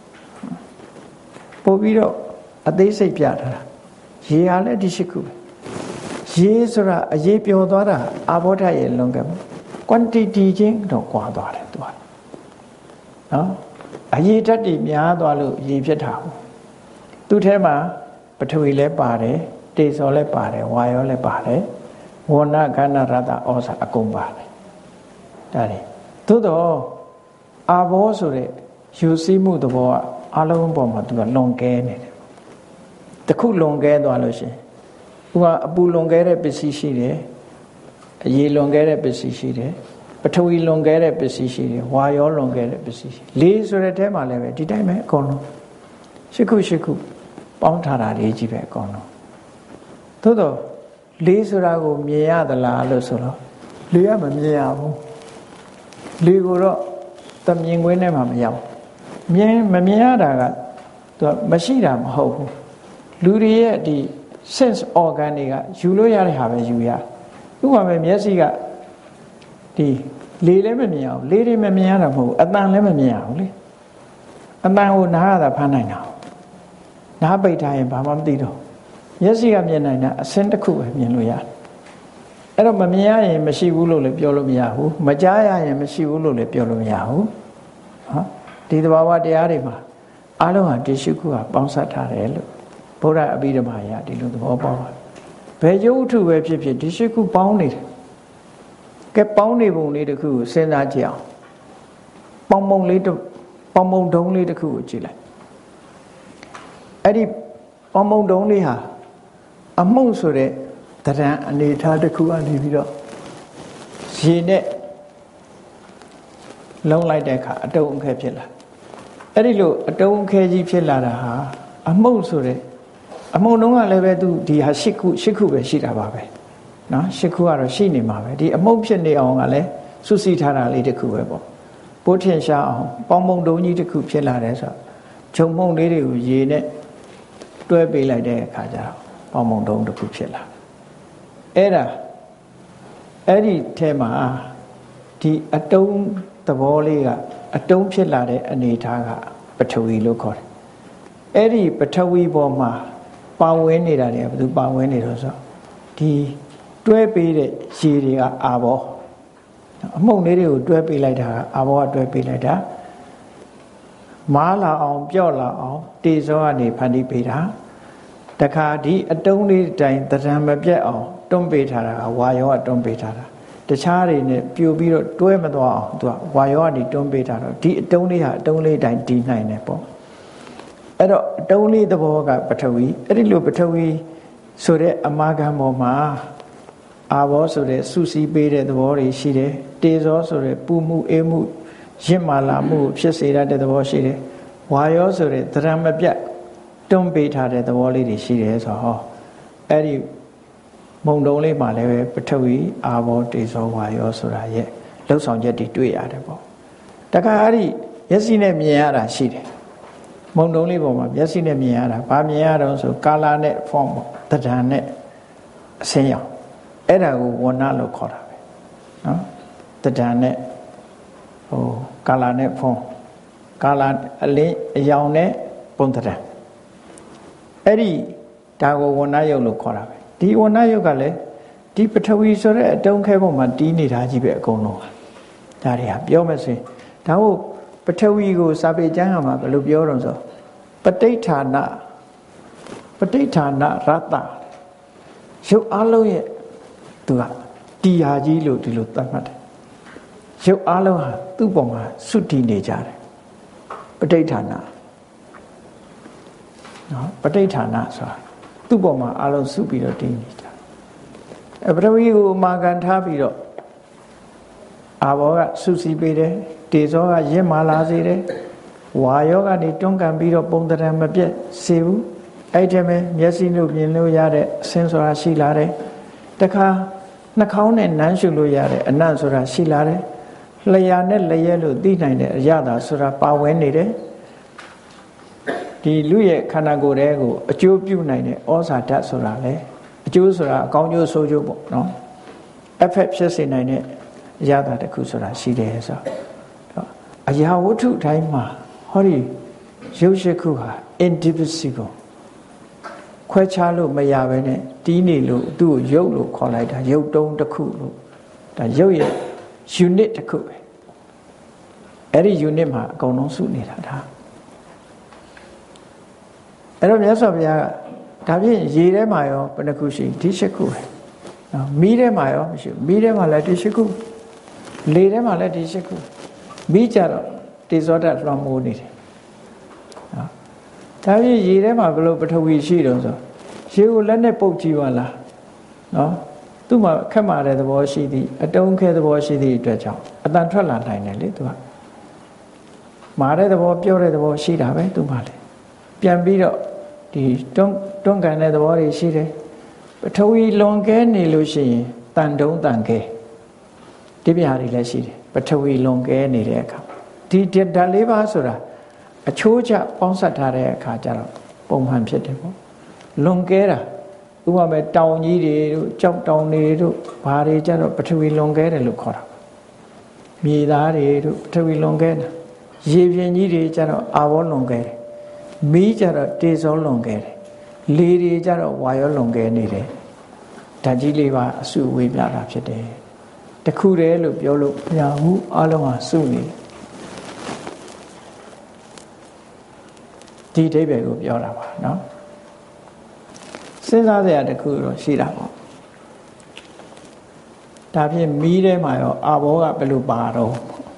ပို့ပြီးတော့အသေးစိတ်ပြထားတာရေဟာလည်းဒီရှစ်ခုပဲရေဆိုတာအရေးပျော်သွားတာအာဘောဓရဲ့လွန်ကဲ quantity ချင်းတော့ကွာသွားတယ်သူကနော်အရေးဓာတ်တွေများသွားလို့ရေဖြစ်တာဟုတ်သူ့ထဲမှာပထဝီလည်းပါတယ်တေဇောလည်းပါတယ်ဝါယောလည်းပါတယ်ဝဏခန္ဓာရတဩဇာအကုန်ပါတယ်ဒါတွေသို့တော့အာဘောဆိုတဲ့ယူစည်းမှုသဘောကအလုံးပေါ်မှာသူကလွန်ကဲနေတယ်တခုလွန်ကဲသွားလို့ရှိရင်သူကအပူလွန်ကဲတဲ့ပစ္စည်းရှိတယ်အရေလွန်ကဲတဲ့ပစ္စည်းရှိတယ်ပထဝီလွန်ခဲ့တဲ့ပစ္စည်းရှိတယ်ဝါရောလွန်ခဲ့တဲ့ပစ္စည်းရှိလေးဆိုတဲ့အဲမှာလည်းပဲဒီတိုင်းပဲအကုန်လုံးရှစ်ခုရှစ်ခုပေါင်းထားတာလေးကြီးပဲအကုန်လုံးသို့တော့လေးဆိုတာကိုမြင်ရသလားလို့ဆိုတော့လေးကမမြင်ရဘူးလေးကိုတော့တမြင်ကွင်းထဲမှာမရောက်မြင်မမြင်ရတာကသူကမရှိတာမဟုတ်ဘူးလူတွေရဲ့ဒီ sense organ တွေကယူလို့ရတဲ့ဟာပဲယူရဥပမာပဲမျက်စိကဒီလေလည်းမမြင်အောင်လေတွေမမြင်ရတာမဟုတ်ဘူးအတန်လည်းမမြင်ရဘူးလေအတန်ကိုနားရတာဖမ်းနိုင်တာနားပိတ်ထားရင်ဘာမှမသိတော့မျက်စိကမြင်နိုင်တာအစင်းတစ်ခုပဲမြင်လို့ရတယ်အဲ့တော့မမြင်ရရင်မရှိဘူးလို့လည်းပြောလို့မရဘူးမကြားရရင်မရှိဘူးလို့လည်းပြောလို့မရဘူးဟောဒီသဘာဝတရားတွေမှာအားလုံးဟာတရှိခုဟာပေါင်းစပ်ထားတယ်လို့ဘုရားအဘိဓမ္မာရဒီလိုသဘောပေါက်ပါတယ်ဘယ်ရုပ်ထုပဲဖြစ်ဖြစ်ဒီရှိခုပေါင်းနေတယ်ကဲပေါင်းနေပုံလေးတစ်ခုကိုစဉ်းစားကြည့်အောင်ပေါင်းပုံလေးတစ်ပေါင်းပုံတုံးလေးတစ်ခုကိုကြည့်လိုက်အဲ့ဒီပေါင်းပုံတုံးလေးဟာအမှုန့်ဆိုတဲ့တရံအနေထားတစ်ခုကနေပြီးတော့ရေနဲ့လုံးလိုက်တဲ့အခါအတုံးအခဲဖြစ်လာအဲ့ဒီလိုအတုံးအခဲကြီးဖြစ်လာတာဟာအမှုန့်ဆိုတဲ့အမှုန့်တုံးကလည်းပဲသူဒီဟာရှစ်ခုရှစ်ခုပဲရှိတာပါပဲနော်ရှစ်ခုကတော့ရှိနေမှာပဲဒီအမှုန့်ဖြစ်နေအောင်ကလည်းစုစည်းထားတာလေးတစ်ခုပဲပေါ့ပိုးထင်ရှားအောင်ပေါင်းပုံတုံးကြီးတစ်ခုဖြစ်လာတယ်ဆိုတော့ဂျုံမုံလေးတွေကိုရေနဲ့တွဲပေးလိုက်တဲ့အခါကျတော့ပေါင်းပုံတုံးတစ်ခုဖြစ်လာအဲ့ဒါအဲ့ဒီထဲမှာဒီအတုံးသဘောလေးကအတုံးဖြစ်လာတဲ့အနေအထားကပထဝီလို့ခေါ်တယ်အဲ့ဒီပထဝီပေါ်မှာပါဝင်နေတာတွေကဘယ်သူပါဝင်နေတော့ဆိုဒီတွဲပေးတဲ့ရေတွေကအာဘောအမှုန့်လေးတွေကိုတွဲပေးလိုက်တာအာဘောကတွဲပေးလိုက်တာမားလာအောင်ပြော့လာအောင်တေဇောကနေဖန်တီးပေးတာတခါဒီအတုံးလေးတိုင်းတရံမပြတ်အောင်တွန်းပေးထားတာကဝါယောကတွန်းပေးထားတာတခြားတွေနဲ့ပြိုပြီးတော့တွဲမသွားအောင်သူကဝါယောကနေတွန်းပေးထားတော့ဒီအတုံးလေးဟာအတုံးလေးတိုင်းတည်နိုင်တယ်ပေါ့အဲ့တော့အတုံးလေးသဘောကပထဝီအဲ့ဒီလိုပထဝီဆိုတဲ့အမာခံပေါ်မှာအာဘောဆိုတဲ့စုစည်းပေးတဲ့သဘောတွေရှိတယ်တေဇောဆိုတဲ့ပူမှုအေးမှုရင့်မာလာမှုဖြစ်စေတတ်တဲ့သဘောရှိတယ်ဝါယောဆိုတဲ့သရံမပြတ်တွန်းပေးထားတဲ့သဘောလေးတွေရှိတယ်ဆိုတော့အဲ့ဒီမုံတုံးလေးမှာလည်းပဲပထဝီအာဘောတေဇောဝါယောဆိုတာရဲ့လှုပ်ဆောင်ချက်တွေတွေ့ရတယ်ပေါ့တခါအဲ့ဒီမျက်စိနဲ့မြင်ရတာရှိတယ်မုံတုံးလေးပေါ်မှာမျက်စိနဲ့မြင်ရတာဘာမြင်ရတော့ဆိုကာလာနဲ့ form တဒံနဲ့အစင်းရောင်အဲ့ဒါကိုဝဏလို့ခေါ်တာပဲနော်တဒံနဲ့ဟိုကာလာနဲ့ form ကာလာအလင်းအယောင်နဲ့ပုံတဒံအဲ့ဒီဒါကိုဝဏယုတ်လို့ခေါ်တာပဲဒီဝဏယုတ်ကလည်းဒီပထဝီဆိုတဲ့အတုံးခဲပေါ်မှာတီးနေတာကြီးပဲအကုန်လုံးဒါတွေဟာပြောမယ်ဆိုရင်ဒါကိုပထဝီကိုစာပေကျမ်းမှာဘယ်လိုပြောတော့ဆိုပဋိဋ္ဌာနပဋိဋ္ဌာနရတ္တရုပ်အလုံးရဲ့သူကတရားကြီးလို့ဒီလိုသတ်မှတ်တယ်ရုပ်အလုံးဟာသူ့ပေါ်မှာစွတည်နေကြတယ်ပဋိဋ္ဌာနနော်ပဋိဋ္ဌာနဆိုတာသူ့ပေါ်မှာအလုံးစုပြီးတော့တည်နေကြအပထဝီကိုအမာခံထားပြီးတော့အာဘောကစုစည်းပေးတယ်တေဇောကရင့်မာလာစေတယ်ဝါယောကနေတွန်းကန်ပြီးတော့ပုံတရံမပြတ်စေဘူးအဲ့ဒီမဲ့မျက်စိလို့မြင်လို့ရတဲ့အဆင်းဆိုတာရှိလာတယ်တခါနှာခေါင်းနဲ့နမ်းရှုလို့ရတဲ့အနံ့ဆိုတာရှိလာတယ်လျာနဲ့လျက်လို့သိနိုင်တဲ့အရသာဆိုတာပါဝင်နေတယ်ဒီလူရဲ့ခန္ဓာကိုယ်ထဲကိုအကျိုးပြုနိုင်တဲ့ဩဇာဓာတ်ဆိုတာလေအကျိုးဆိုတာအကောင်းကျိုးဆိုးကျိုးပေါ့နော် effect ဖြစ်စေနိုင်တဲ့အရသာတစ်ခုဆိုတာရှိတယ်ဆိုတော့အရာဝတ္ထုတိုင်းမှာဟောဒီရုပ်ရှိခုဟာ indivisible ခွဲခြားလို့မရဘဲနဲ့တီးနေလို့သူ့ကိုရုပ်လို့ခေါ်လိုက်တာရုပ်တုံးတစ်ခုလို့ဒါရုပ်ရဲ့ unit တစ်ခုပဲအဲ့ဒီ unit မှာအကုန်လုံးစုနေတာဒါအဲ့တော့မြတ်စွာဘုရားကဒါဖြင့်ရေထဲမှာရောဘယ်နှခုရှိဒီရှစ်ခုပဲနော်မီးထဲမှာရောမရှိဘူးမီးထဲမှာလည်းဒီရှစ်ခုလေထဲမှာလည်းဒီရှစ်ခုမီးကြတော့တေဇောဓာတ်လွှမ်းမိုးနေတယ်နော်ဒါဖြင့်ရေထဲမှာဘယ်လိုပထဝီရှိတုံးဆိုရေကိုလက်နဲ့ပုတ်ကြည့်ပါလားနော်သူ့မှာခက်မာတဲ့သဘောရှိသည်အတုံးခဲသဘောရှိသည့်အတွက်ကြောင့်အတန်ထွက်လာနိုင်တယ်လေသူကမာတဲ့သဘောပြောတဲ့သဘောရှိတာပဲသူမှလေပြန်ပြီးတော့ဒီတွန်းတွန်းကန်တဲ့သဘောတွေရှိတယ်ပထဝီလွန်ကဲနေလို့ရှိရင်တန်တုံးတန်ကဲဒီပြားတွေလည်းရှိတယ်ပထဝီလွန်ကဲနေတဲ့အခါဒီဓာတ်လေးပါးဆိုတာအချိုးချပေါင်းစပ်ထားတဲ့အခါကျတော့ပုံမှန်ဖြစ်တယ်ပေါ့လွန်ကဲတာဥပမာတောင်ကြီးတွေတို့ကြောက်တောင်တွေတို့ဘာတွေကြတော့ပထဝီလွန်ကဲတယ်လို့ခေါ်တာမြေသားတွေတို့ပထဝီလွန်ကဲတာရေပြင်ကြီးတွေကြတော့အာဘောလွန်ကဲတယ်မီးကြတော့တေဇောလွန်ကဲတယ်လေတွေကြတော့ဝါရောလွန်ကဲနေတယ်ဓာတ်ကြီးလေးပါအစုဝေးပြတာဖြစ်တယ်တခုတည်းလို့ပြောလို့မရဘူးအလုံးဟာစုနေတယ်ဒီအဓိပ္ပာယ်ကိုပြောတာပါနော်စဉ်းစားစရာတခုတော့ရှိတာပေါ့ဒါဖြင့်မီးထဲမှာရောအာဘောကဘယ်လိုပါတော့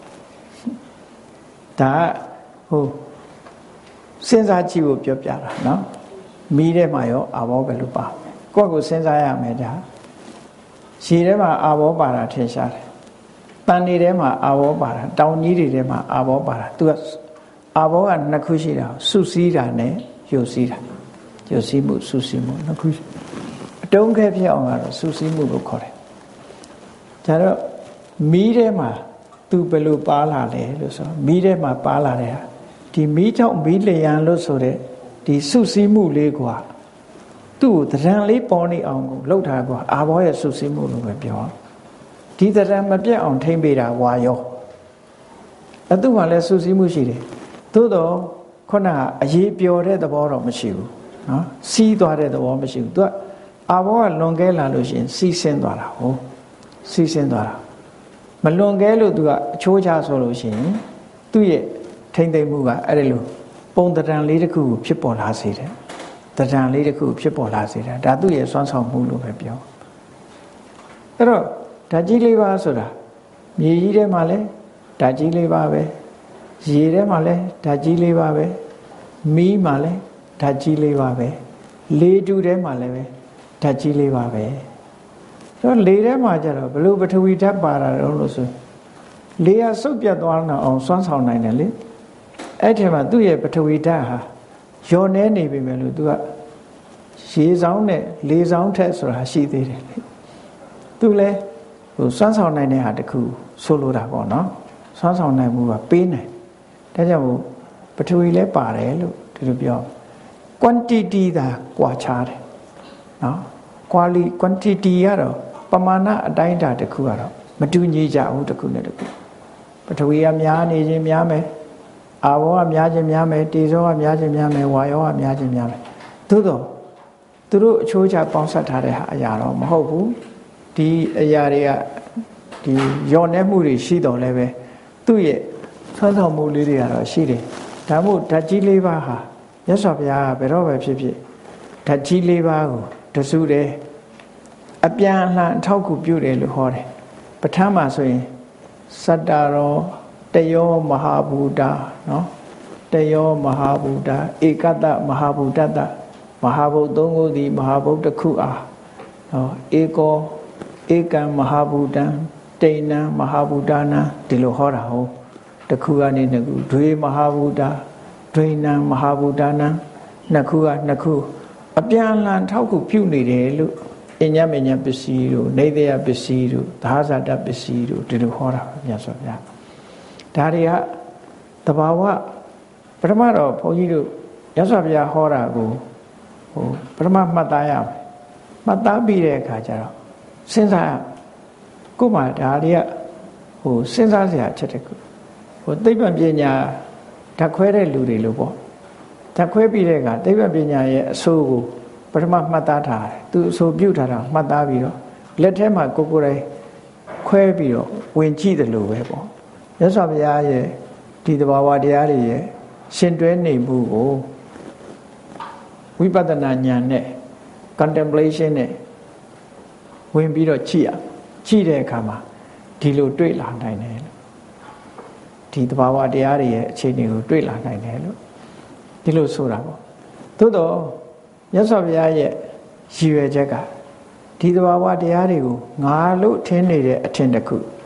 ဒါဟိုစဉ်းစားကြည့်ဖို့ပြောပြတာနော်မီးထဲမှာရောအာဘောဘယ်လိုပါကိုယ့်ကိုစဉ်းစားရမယ်ဒါရေထဲမှာအာဘောပါတာထင်ရှားတယ်တန်နေထဲမှာအာဘောပါတာတောင်ကြီးတွေထဲမှာအာဘောပါတာသူကအာဘောကနှစ်ခုရှိတာစုစည်းတာနဲ့ယုတ်စည်းတာယုတ်စည်းမှုစုစည်းမှုနှစ်ခုအတုံးခဲဖြစ်အောင်ကတော့စုစည်းမှုလို့ခေါ်တယ်ဒါတော့မီးထဲမှာသူဘယ်လိုပါလာလဲလို့ဆိုမီးထဲမှာပါလာတဲ့ဟာဒီမီးကြောင့်မီးလျံလို့ဆိုတဲ့ဒီစုစည်းမှုလေးကွာသူ့ကိုသဏ္ဍာန်လေးပေါ်နေအောင်ကိုလှုပ်ထားကွာအာဘောရဲ့စုစည်းမှုလို့ပဲပြောဒီသဏ္ဍာန်မပြတ်အောင်ထိမ့်ပေးတာဝါရောအတူမှလည်းစုစည်းမှုရှိတယ်သို့တော့ခုနကအရေးပျော်တဲ့သဘောတော့မရှိဘူးနော်စီးသွားတဲ့သဘောမရှိဘူးသူကအာဘောကလွန်ကဲလာလို့ရှိရင်စီးဆင်းသွားတာဟုတ်စီးဆင်းသွားတာမလွန်ကဲလို့သူကအချိုးချဆိုလို့ရှိရင်သူ့ရဲ့ထိမ့်သိမ့်မှုကအဲ့ဒီလိုပုံတံလေးတစ်ခုဖြစ်ပေါ်လာစေတယ်တံလေးတစ်ခုဖြစ်ပေါ်လာစေတယ်ဒါသူ့ရဲ့စွမ်းဆောင်မှုလို့ပဲပြောအဲ့တော့ဓာတ်ကြီးလေးပါဆိုတာမြေကြီးထဲမှာလဲဓာတ်ကြီးလေးပါပဲရေထဲမှာလဲဓာတ်ကြီးလေးပါပဲမီးမှာလဲဓာတ်ကြီးလေးပါပဲလေတူထဲမှာလည်းပဲဓာတ်ကြီးလေးပါပဲတော့လေထဲမှာကျတော့ဘလို့ပထဝီဓာတ်ပါတာတော့လို့ဆိုလေကစုပ်ပြတ်သွားအောင်စွမ်းဆောင်နိုင်တယ်လေအဲ့ဒီမှာသူ့ရဲ့ပထဝီဓာတ်ဟာလျော်နေနေပြီမယ်လို့သူကရေဆောင်နဲ့လေဆောင်ထက်ဆိုတာရှိသေးတယ်လေသူလဲဟိုစွမ်းဆောင်နိုင်တဲ့ဟာတခုဆိုလိုတာပေါ့နော်စွမ်းဆောင်နိုင်မှုကပေးနိုင်ဒါကြောင့်မို့ပထဝီလဲပါတယ်လို့ဒီလိုပြော quantity သာကွာခြားတယ်နော် quality quantity ကတော့ပမာဏအတိုင်းအတာတခုကတော့မတူညီကြဘူးတခုနဲ့တခုပထဝီကများနေခြင်းများမယ်အာဘောကများခြင်းများမယ်တေဇောကများခြင်းများမယ်ဝါယောကများခြင်းများမယ်သို့တော့သူတို့အချိုးချပေါင်းစပ်ထားတဲ့ဟာအရာတော့မဟုတ်ဘူးဒီအရာတွေကဒီယောနေမှုတွေရှိတော်လဲပဲသူ့ရဲ့ဆွမ်းဆောင်မှုလေးတွေကတော့ရှိတယ်ဒါမို့ဓာတ်ကြီးလေးပါးဟာမြတ်စွာဘုရားကဘယ်တော့ပဲဖြစ်ဖြစ်ဓာတ်ကြီးလေးပါးကိုတစုတည်းအပြန်အလှန်အထောက်အကူပြုတယ်လို့ဟောတယ်ပဋ္ဌာန်းမှာဆိုရင်စတ္တရောတယောမဟာဘူတာနော်တယောမဟာဘူတာဧကတမဟာဘူတတမဟာဘုတ်သုံးခုသည်မဟာဘုတ်တစ်ခုအားနော်ဧကောဧကံမဟာဘူတံတိဏံမဟာဘူတာနံဒီလိုဟောတာဟုတ်တစ်ခုကနေနှစ်ခုဒွေမဟာဘူတာဒွေနံမဟာဘူတာနံနှစ်ခုကနှစ်ခုအပြန်အလှန်ထောက်ကူပြုနေတယ်လို့အညမညပစ္စည်းတို့နေတယပစ္စည်းတို့သာဇာတပစ္စည်းတို့ဒီလိုဟောတာမြတ်စွာဘုရားဒါတွေကတဘာဝပထမတော့ဘုန်းကြီးတို့မြတ်စွာဘုရားဟောတာကိုဟိုပထမမှတ်သားရမယ်မှတ်သားပြီးတဲ့အခါကျတော့စဉ်းစားကို့မှာဒါတွေကဟိုစဉ်းစားစရာအချက်တခုဟိုသိပ္ပံပညာဓာတ်ခွဲတဲ့လူတွေလို့ပေါ့ဓာတ်ခွဲပြီးတဲ့အခါသိပ္ပံပညာရဲ့အဆိုးကိုပထမမှတ်သားထားတယ်သူအဆိုပြုထားတာမှတ်သားပြီးတော့လက်ထဲမှာကိုကိုယ်တိုင်ခွဲပြီးတော့ဝင်ကြည့်တယ်လို့ပဲပေါ့မြတ်စွာဘုရားရဲ့ဒီသဘာဝတရားတွေရဲ့ရှင်တွဲနေမှုကိုဝိပဿနာဉာဏ်နဲ့ contemplation နဲ့ဝင်ပြီးတော့ကြည့်ရကြည့်တဲ့အခါမှာဒီလိုတွေ့လာနိုင်တယ်လို့ဒီသဘာဝတရားတွေရဲ့အခြေအနေကိုတွေ့လာနိုင်တယ်လို့ဒီလိုဆိုတာပေါ့သို့တော့မြတ်စွာဘုရားရဲ့ရည်ရွယ်ချက်ကဒီသဘာဝတရားတွေကိုငါလို့ထင်နေတဲ့အထင်တစ်ခု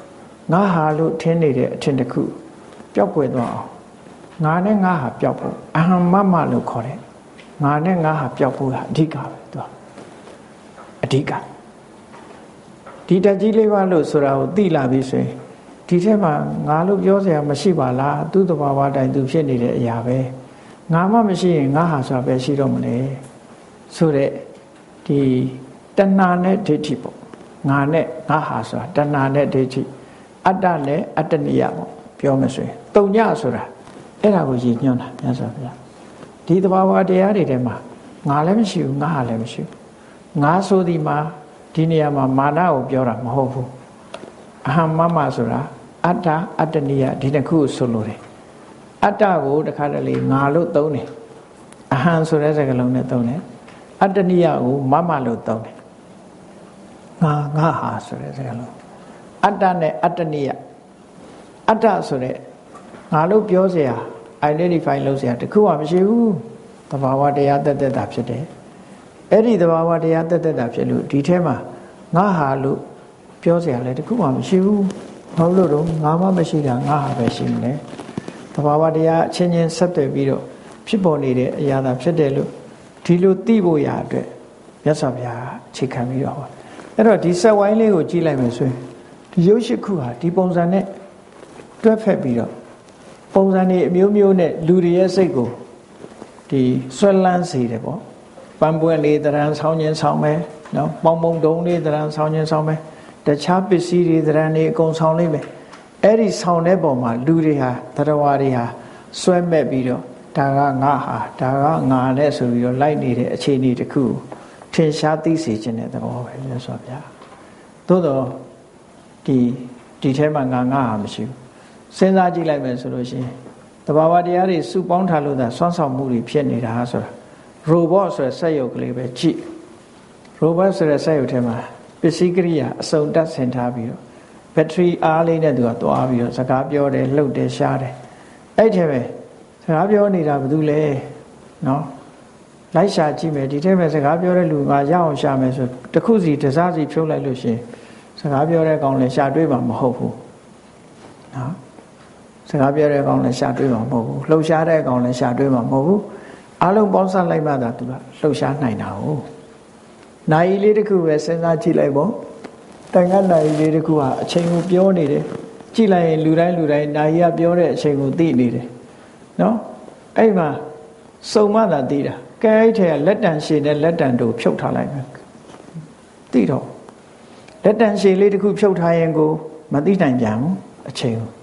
ငါဟာလို့ထင်နေတဲ့အထင်တစ်ခုပျောက်ကွယ်သွားအောင်ငါနဲ့ငါဟာပျောက်ဖို့အဟံမမလို့ခေါ်တယ်ငါနဲ့ငါဟာပျောက်ဖို့ဟာအဓိကပဲသူကအဓိကဒီတကြီးလေးပါလို့ဆိုတာကိုသိလာပြီဆိုရင်ဒီထက်မှငါလို့ပြောစရာမရှိပါလားသူ့တဘာဝတိုင်းသူဖြစ်နေတဲ့အရာပဲငါမှမရှိရင်ငါဟာဆိုတာပဲရှိတော့မလဲဆိုတဲ့ဒီတဏှာနဲ့ဒိဋ္ဌိပေါ့ငါနဲ့ငါဟာဆိုတာတဏှာနဲ့ဒိဋ္ဌိအတ္တနဲ့အတ္တနိယပေါ့ပြောမယ်ဆိုရင်တုံညဆိုတာအဲ့ဒါကိုရည်ညွှန်းတာမြတ်စွာဘုရားဒီတဘာဝတရားတွေထဲမှာငါလည်းမရှိဘူးငါဟာလည်းမရှိဘူးငါဆိုဒီမှာဒီနေရာမှာမာနကိုပြောတာမဟုတ်ဘူးအဟံမမဆိုတာအတ္တအတ္တနိယဒီနှစ်ခုကိုဆိုလို့တယ်အတ္တကိုတခါတလေငါလို့သုံးတယ်အဟံဆိုတဲ့စကားလုံးနဲ့သုံးတယ်အတ္တနိယကိုမမလို့သုံးတယ်ငါငါဟာဆိုတဲ့စကားလုံးအတ္တနဲ့အတ္တနိယအတ္တဆိုတဲ့ငါလို့ပြောစရာ identify လုပ်စရာတခုမှမရှိဘူးသဘာဝတရားတသက်တာဖြစ်တယ်အဲ့ဒီသဘာဝတရားတသက်တာဖြစ်လို့ဒီထဲမှာငါဟာလို့ပြောစရာလည်းတခုမှမရှိဘူးဘာလို့တော့ငါမှမရှိတာငါဟာပဲရှိမလဲသဘာဝတရားအချင်းချင်းဆက်သွယ်ပြီးတော့ဖြစ်ပေါ်နေတဲ့အရာသာဖြစ်တယ်လို့ဒီလိုသိဖို့ရအတွက်မြတ်စွာဘုရားအခြေခံပြီးတော့အဲ့တော့ဒီဆက်ဝိုင်းလေးကိုကြည့်လိုက်မယ်ဆိုရင်ဒီရုပ်ရှိခုဟာဒီပုံစံနဲ့တွဲဖက်ပြီးတော့ပုံစံတွေအမျိုးမျိုးနဲ့လူတွေရဲ့စိတ်ကိုဒီဆွဲလန်းစေတယ်ပေါ့ပန်းပွင့်လေးတရံဆောင်းခြင်းဆောင်းမယ်နော်ပေါင်ပုံတုံးလေးတရံဆောင်းခြင်းဆောင်းမယ်တခြားပစ္စည်းတွေတရံတွေအကုန်ဆောင်းလိုက်မယ်အဲ့ဒီဆောင်းတဲ့ပုံမှာလူတွေဟာတရားဝါတွေဟာဆွဲမဲ့ပြီးတော့ဒါကငါဟာဒါကငါနဲ့ဆိုပြီးတော့လိုက်နေတဲ့အခြေအနေတစ်ခုထင်ရှားသိစေခြင်းတဲ့သဘောပဲလို့ဆိုပြသို့တော့ဒီဒီထဲမှာငါငါဟာမရှိဘူးစဉ်းစားကြည့်လိုက်မယ်ဆိုလို့ရှိရင်တဘာဝတရားတွေစုပေါင်းထားလို့သာစွမ်းဆောင်မှုတွေဖြစ်နေတာဆိုတာ robot ဆိုတဲ့စက်ရုပ်ကလေးပဲကြည့် robot ဆိုတဲ့စက်ရုပ်ထဲမှာပစ္စည်းကိရိယာအစုံတက်ဆင်ထားပြီးတော့ဘက်ထရီအားလေးနဲ့သူကသွားပြီးတော့စကားပြောတယ်လှုပ်တယ်ရှားတယ်အဲ့ထဲပဲစကားပြောနေတာဘာလို့လဲနော်လိုက်ရှာကြည့်မယ်ဒီထဲမှာစကားပြောတဲ့လူကရအောင်ရှာမယ်ဆိုတစ်ခုစီတစ်စားစီဖြုတ်လိုက်လို့ရှိရင်စကားပြောတဲ့ကောင်လည်းရှာတွေးမှာမဟုတ်ဘူးနော်စကားပြောတဲ့ကောင်လည်းရှာတွေးမှာမဟုတ်ဘူးလှုပ်ရှားတဲ့ကောင်လည်းရှာတွေးမှာမဟုတ်ဘူးအလုံးပေါင်းစပ်လိုက်မှသာသူကလှုပ်ရှားနိုင်တာဟုတ်နိုင်လေးတစ်ခုပဲစဉ်းစားကြည့်လိုက်ပေါ့တိုင်ကနိုင်လေးတစ်ခုဟာအချိန်ကိုပြောနေတယ်ကြည့်လိုက်ရင်လူတိုင်းလူတိုင်းနိုင်ရပြောတဲ့အချိန်ကိုသိနေတယ်နော်အဲ့မှာစုံမသာသိတာကဲအဲ့ထဲကလက်တန်ရှည်နဲ့လက်တန်တို့ဖြုတ်ထားလိုက်မယ်သိတော့လက်တန်ရှည်လေးတစ်ခုဖြုတ်ထားရင်ကိုမသိနိုင်ပြန်ဘူးအချိန်ကို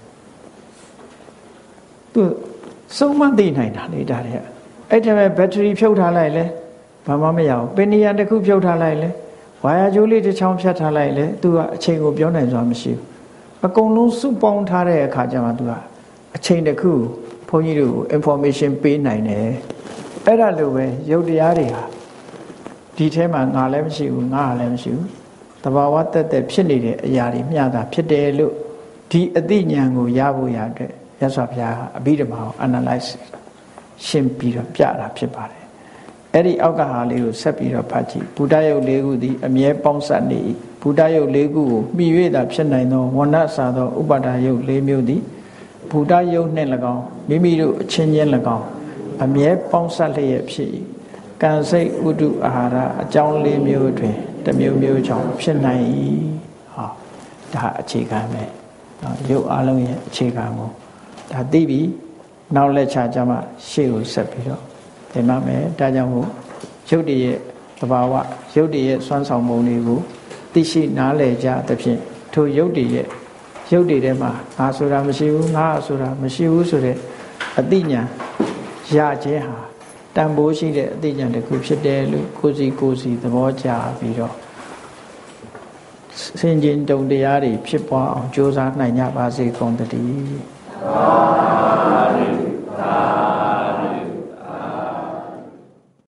သူစုံမသိနိုင်တာလေဒါတွေကအဲ့ထဲမှာဘက်ထရီဖြုတ်ထားလိုက်လဲဘာမှမရဘူးပင်နီယံတစ်ခုဖြုတ်ထားလိုက်လဲဝါယာကြိုးလေးတစ်ချောင်းဖြတ်ထားလိုက်လဲသူကအချိန်ကိုပြောနိုင်စွာမရှိဘူးအကုန်လုံးစုပေါင်းထားတဲ့အခါကျမှသူကအချိန်တစ်ခုဘုန်းကြီးတို့ information ပေးနိုင်တယ်အဲ့ဒါလိုပဲယုတ်တရားတွေဟာဒီထဲမှာငါလည်းမရှိဘူးငါလည်းမရှိဘူးတဘာဝတက်တက်ဖြစ်နေတဲ့အရာတွေမျှတာဖြစ်တယ်လို့ဒီအသိဉာဏ်ကိုရဖို့ရအတွက်ရသော်ဘုရားအဘိဓမ္မာကို analyze ရှင်းပြီးတော့ပြတာဖြစ်ပါတယ်အဲ့ဒီအောက်ကဟာလေးကိုဆက်ပြီးတော့ဖတ်ကြည့်ဘုဒ္ဓရုပ်လေးခုသည်အမြဲပေါင်းစပ်နေ၏ဘုဒ္ဓရုပ်လေးခုကိုမှီ၍သာဖြစ်နိုင်သောဝဏ္ဏစာသောဥပါဒာရုပ်လေးမျိုးသည်ဘုဒ္ဓရုပ်နှင့်၎င်းမိမိတို့အချင်းချင်း၎င်းအမြဲပေါင်းစပ်လျက်ဖြစ်၏ကံစိတ်ဥဒုအာဟာရအကြောင်းလေးမျိုးတွင်တစ်မျိုးမျိုးကြောင့်ဖြစ်နိုင်၏ဟောဒါအခြေခံပဲရုပ်အလုံးရဲ့အခြေခံကိုဒါသိပြီနောက်လက်ချကြမှာရှေ့ကိုဆက်ပြီးတော့သင်ပါမယ်ဒါကြောင့်မို့ရုပ်တည်းရဲ့သဘာဝရုပ်တည်းရဲ့စွမ်းဆောင်ပုံတွေကိုသိရှိနားလည်ကြသဖြင့်ထိုရုပ်တည်းရဲ့ရုပ်တည်းထဲမှာငါဆိုတာမရှိဘူးငါဆိုတာမရှိဘူးဆိုတဲ့အသိဉာဏ်ရခြင်းဟာတန်ဖိုးရှိတဲ့အသိဉာဏ်တစ်ခုဖြစ်တယ်လို့ကိုယ်စီကိုယ်စီသဘောကျပြီးတော့ဆင်ခြင်တုံတရားတွေဖြစ်ပွားအောင်ကြိုးစားနိုင်ကြပါစေကုန်သတည်း